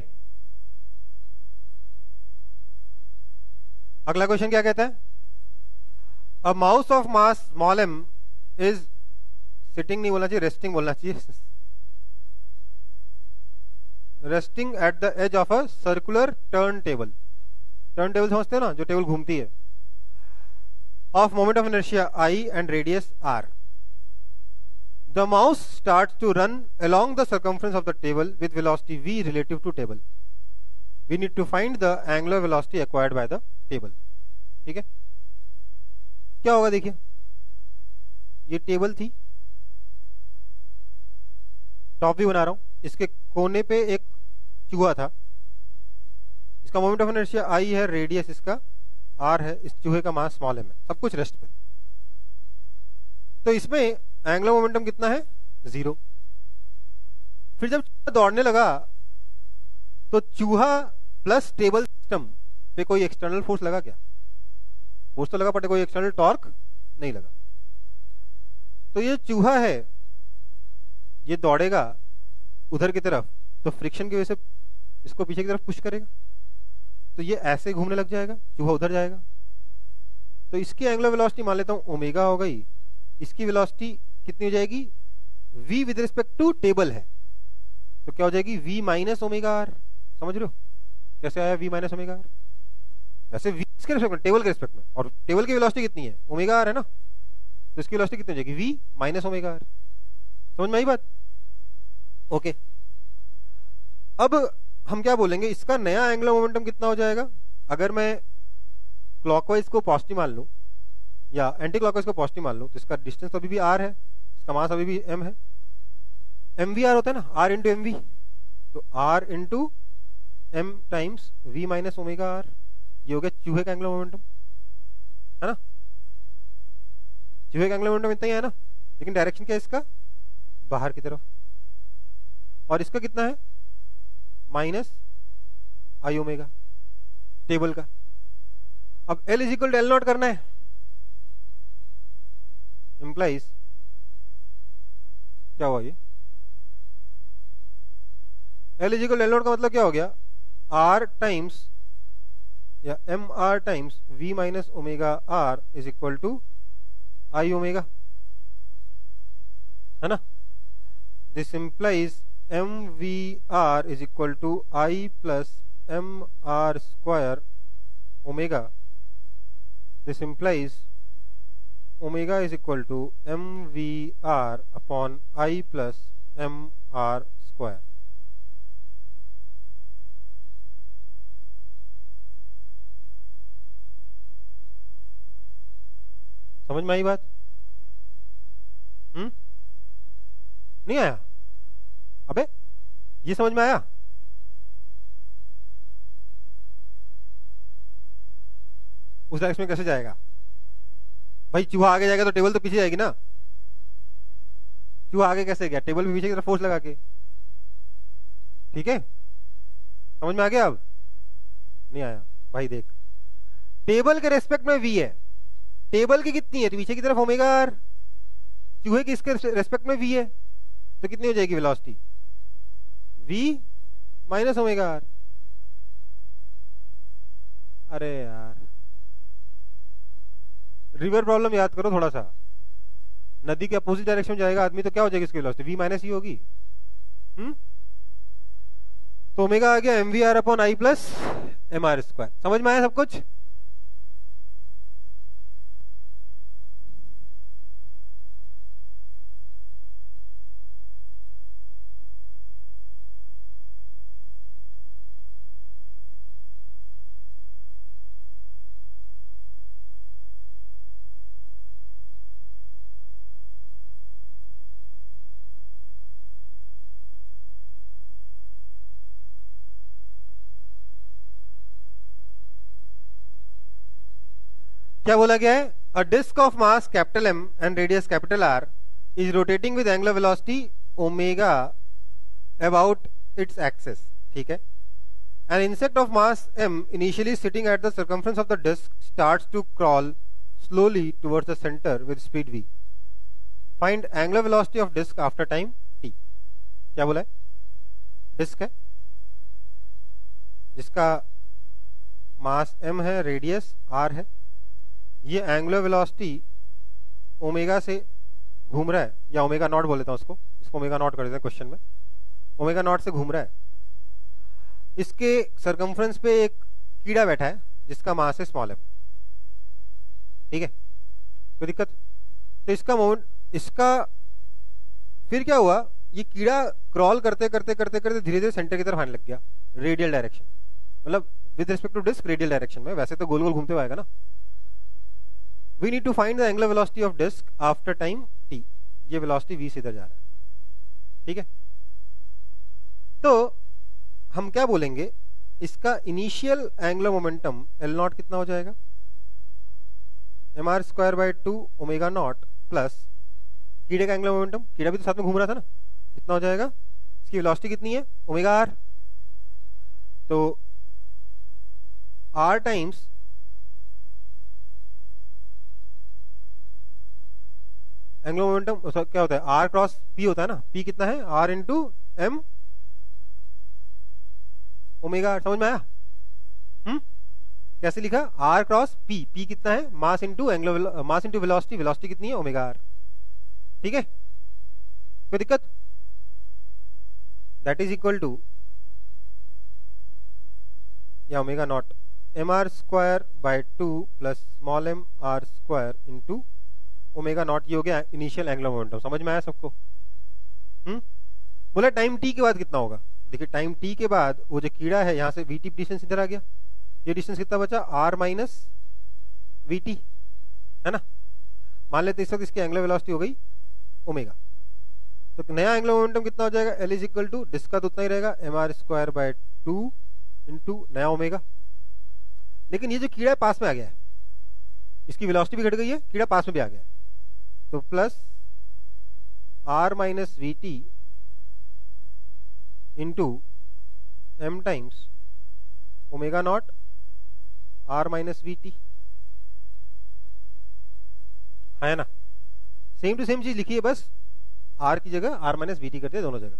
अगला क्वेश्चन क्या कहता है? A mouse of mass small M is sitting नहीं बोलना चाहिए, रेस्टिंग बोलना चाहिए, resting at the edge of a circular turn table. Turn table समझते हो ना, जो टेबल घूमती है। Of moment of inertia I and radius R. The mouse starts to run along the circumference of the table with velocity v relative to table. We need to find the angular velocity acquired by the table. ठीक है, क्या होगा? देखिए, ये table थी, top भी बना रहा हूं, इसके कोने पे एक चूहा था, इसका मोमेंट ऑफ इनर्शिया आई है, रेडियस इसका आर है, इस चूहे का मास स्मॉल एम है, सब कुछ रेस्ट पे। तो इसमें एंगुलर मोमेंटम कितना है? 0। फिर जब चूहा दौड़ने लगा तो चूहा प्लस स्टेबल सिस्टम पे कोई एक्सटर्नल फोर्स लगा क्या? फोर्स तो लगा, बट कोई एक्सटर्नल टॉर्क नहीं लगा। तो ये चूहा है, ये दौड़ेगा उधर की तरफ, तो फ्रिक्शन की वजह से इसको पीछे की तरफ पुश करेगा, तो ये ऐसे घूमने लग जाएगा, चूहा उधर जाएगा। तो इसकी एंगुलर वेलोसिटी मान लेता हूं ओमेगा हो गई, इसकी वेलोसिटी कितनी हो जाएगी? v with respect to table है, तो क्या हो जाएगी? v minus omega R. समझ रहे हो कैसे आया v माइनस ओमेगा आर? वैसे v किसके रिस्पेक्ट में? टेबल के रिस्पेक्ट में, और टेबल की वेलोसिटी कितनी है? ओमेगा आर है ना, तो इसकी वेलोसिटी कितनी हो जाएगी? v minus omega R. समझ में आई बात? ओके। अब हम क्या बोलेंगे, इसका नया एंगुलर मोमेंटम कितना हो जाएगा? अगर मैं क्लॉकवाइज को पॉजिटिव मान लूं या एंटी क्लॉकवाइज को पॉजिटिव मान लूं, तो इसका डिस्टेंस तो अभी भी r है, इसका मास अभी भी m है। mvr होता है ना, r इंटू एम वी, तो r into m times v minus omega R, ये हो गया चूहे का एंगुलर मोमेंटम, है ना? चूहे का एंगुलर मोमेंटम इतना ही है ना, लेकिन डायरेक्शन क्या है इसका? बाहर की तरफ। और इसका कितना है? माइनस आई ओमेगा टेबल का। अब L is equal to L naught करना है, इंप्लाइज क्या हुआ ये? L is equal to L naught का मतलब क्या हो गया? R टाइम्स या M R times v minus omega R is equal to I omega, है ना? This implies M V R is equal to I plus M R square omega. This implies omega is equal to M V R upon I plus M R square. समझ में आई बात? नहीं आया? अबे ये समझ में आया? उस डायरेक्शन में कैसे जाएगा भाई? चूहा आगे जाएगा तो टेबल तो पीछे जाएगी ना। चूहा आगे कैसे गया? टेबल भी पीछे की तरफ फोर्स लगा के। ठीक है, समझ में आ गया? अब नहीं आया भाई? देख, टेबल के रेस्पेक्ट में v है, टेबल की कितनी है? तो पीछे की तरफ ओमेगा आर, चूहे की इसके रेस्पेक्ट में v है, तो कितनी हो जाएगी velocity? v minus omega R. अरे यार, रिवर प्रॉब्लम याद करो थोड़ा सा। नदी के अपोजिट डायरेक्शन में जाएगा आदमी, तो क्या हो जाएगी इसकी वेलोसिटी? v माइनस ही होगी। तो ओमेगा आ गया M V R upon I plus M R square. समझ में आया सब कुछ? क्या बोला गया है? A disc of mass capital M and radius capital R is rotating with angular velocity omega about its axis. ठीक है, an insect of mass M initially sitting at the circumference of the disc starts to crawl slowly towards the centre with speed v। Find angular velocity of disc after time t। क्या बोला है? Disc है जिसका mass m है, radius r है, ये angular velocity omega से घूम रहा है, या ओमेगा नॉट बोल देता हूं उसको, इसको ओमेगा नॉट कर देते हैं क्वेश्चन में, ओमेगा नॉट से घूम रहा है। इसके सरकमफ्रेंस पे एक कीड़ा बैठा है जिसका मास है स्मॉल m। ठीक है, कोई दिक्कत? तो इसका मोमेंट, इसका फिर क्या हुआ? ये कीड़ा क्रॉल करते करते करते करते धीरे धीरे सेंटर की तरफ आने लग गया, रेडियल डायरेक्शन, मतलब with respect to disc radial direction में। वैसे तो गोल गोल घूमते हुए आएगा ना। We need to find the angular velocity of disk after time t। ये वेलोसिटी v से इधर जा रहा है। ठीक है, तो हम क्या बोलेंगे? इसका initial angular momentum L naught कितना हो जाएगा? M R square by 2 omega naught plus कीड़े का एंगुलर मोमेंटम, कीड़ा भी तो साथ में घूम रहा था ना, कितना हो जाएगा? इसकी वेलोसिटी कितनी है? Omega R. तो आर टाइम्स एंगुलर मोमेंटम क्या होता है, आर क्रॉस पी होता है ना, पी कितना है, आर इंटू एम ओमेगा, समझ में आया? कैसे लिखा, आर क्रॉस पी, पी कितना है, mass into angular mass into velocity, velocity कितनी है, ओमेगा आर। ठीक है, कोई दिक्कत? दैट इज इक्वल टू या omega naught M R square by 2 plus small M R square into omega naught. ये हो गया इनिशियल एंगुलर मोमेंटम। समझ में आया सबको? बोला टाइम टी के बाद कितना होगा। देखिए टाइम टी के बाद वो जो कीड़ा है यहां से वीटी डिस्टेंस इधर आ गया, ये डिस्टेंस कितना बचा, आर माइनस वीटी, है ना। मान लेते इस वक्त इसकी एंगुलर वेलोसिटी हो गई ओमेगा, तो नया एंगुलर मोमेंटम कितना हो जाएगा, L is equal to disc का तो उतना ही रहेगा, M R square by 2 into नया ओमेगा। लेकिन ये जो कीड़ा पास में आ गया है, इसकी वेलोसिटी भी घट गई है, कीड़ा पास में भी आ गया है, तो plus R minus V T into M times omega naught R minus V T, है ना। सेम टू सेम चीज लिखी है, बस आर की जगह आर माइनस वी टी करते हैं दोनों जगह।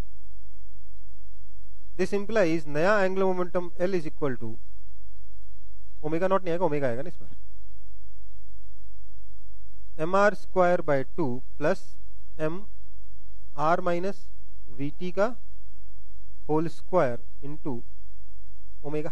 दिस इंप्लाइज नया angular momentum L is equal to omega naught नहीं आएगा, ओमेगा आएगा ना इस पर, M R square by 2 plus M R minus V T का होल स्क्वायर इंटू ओमेगा।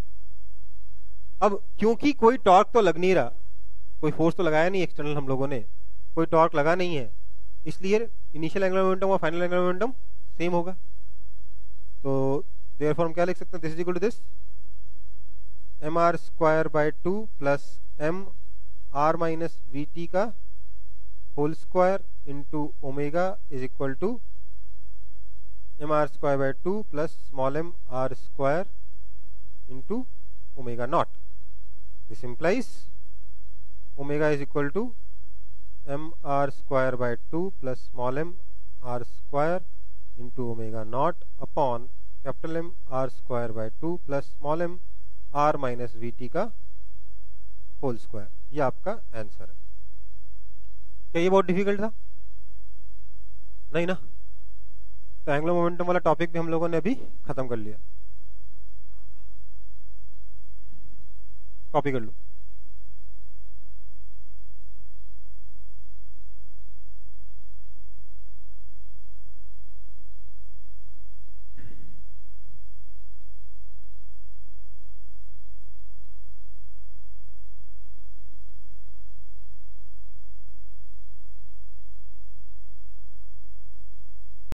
अब क्योंकि कोई टॉर्क तो लग नहीं रहा, कोई फोर्स तो लगाया नहीं एक्सटर्नल, हम लोगों ने कोई टॉर्क लगा नहीं है, इसलिए इनिशियल एंगुलर मोमेंटम और फाइनल एंगुलर मोमेंटम सेम होगा। तो देयरफॉर हम क्या लिख सकते हैं, this is equal to this, M R square by 2 plus M R minus V T का whole square into omega is equal to M R square by 2 plus small M R square into omega naught. This implies omega is equal to M R square by 2 plus small M R square into omega naught upon capital M R square by 2 plus small M R minus V T का whole square. ये आपका answer है। क्या ये बहुत difficult था? नहीं ना। तो एंगुलर मोमेंटम वाला टॉपिक भी हम लोगों ने अभी खत्म कर लिया। कॉपी कर लो।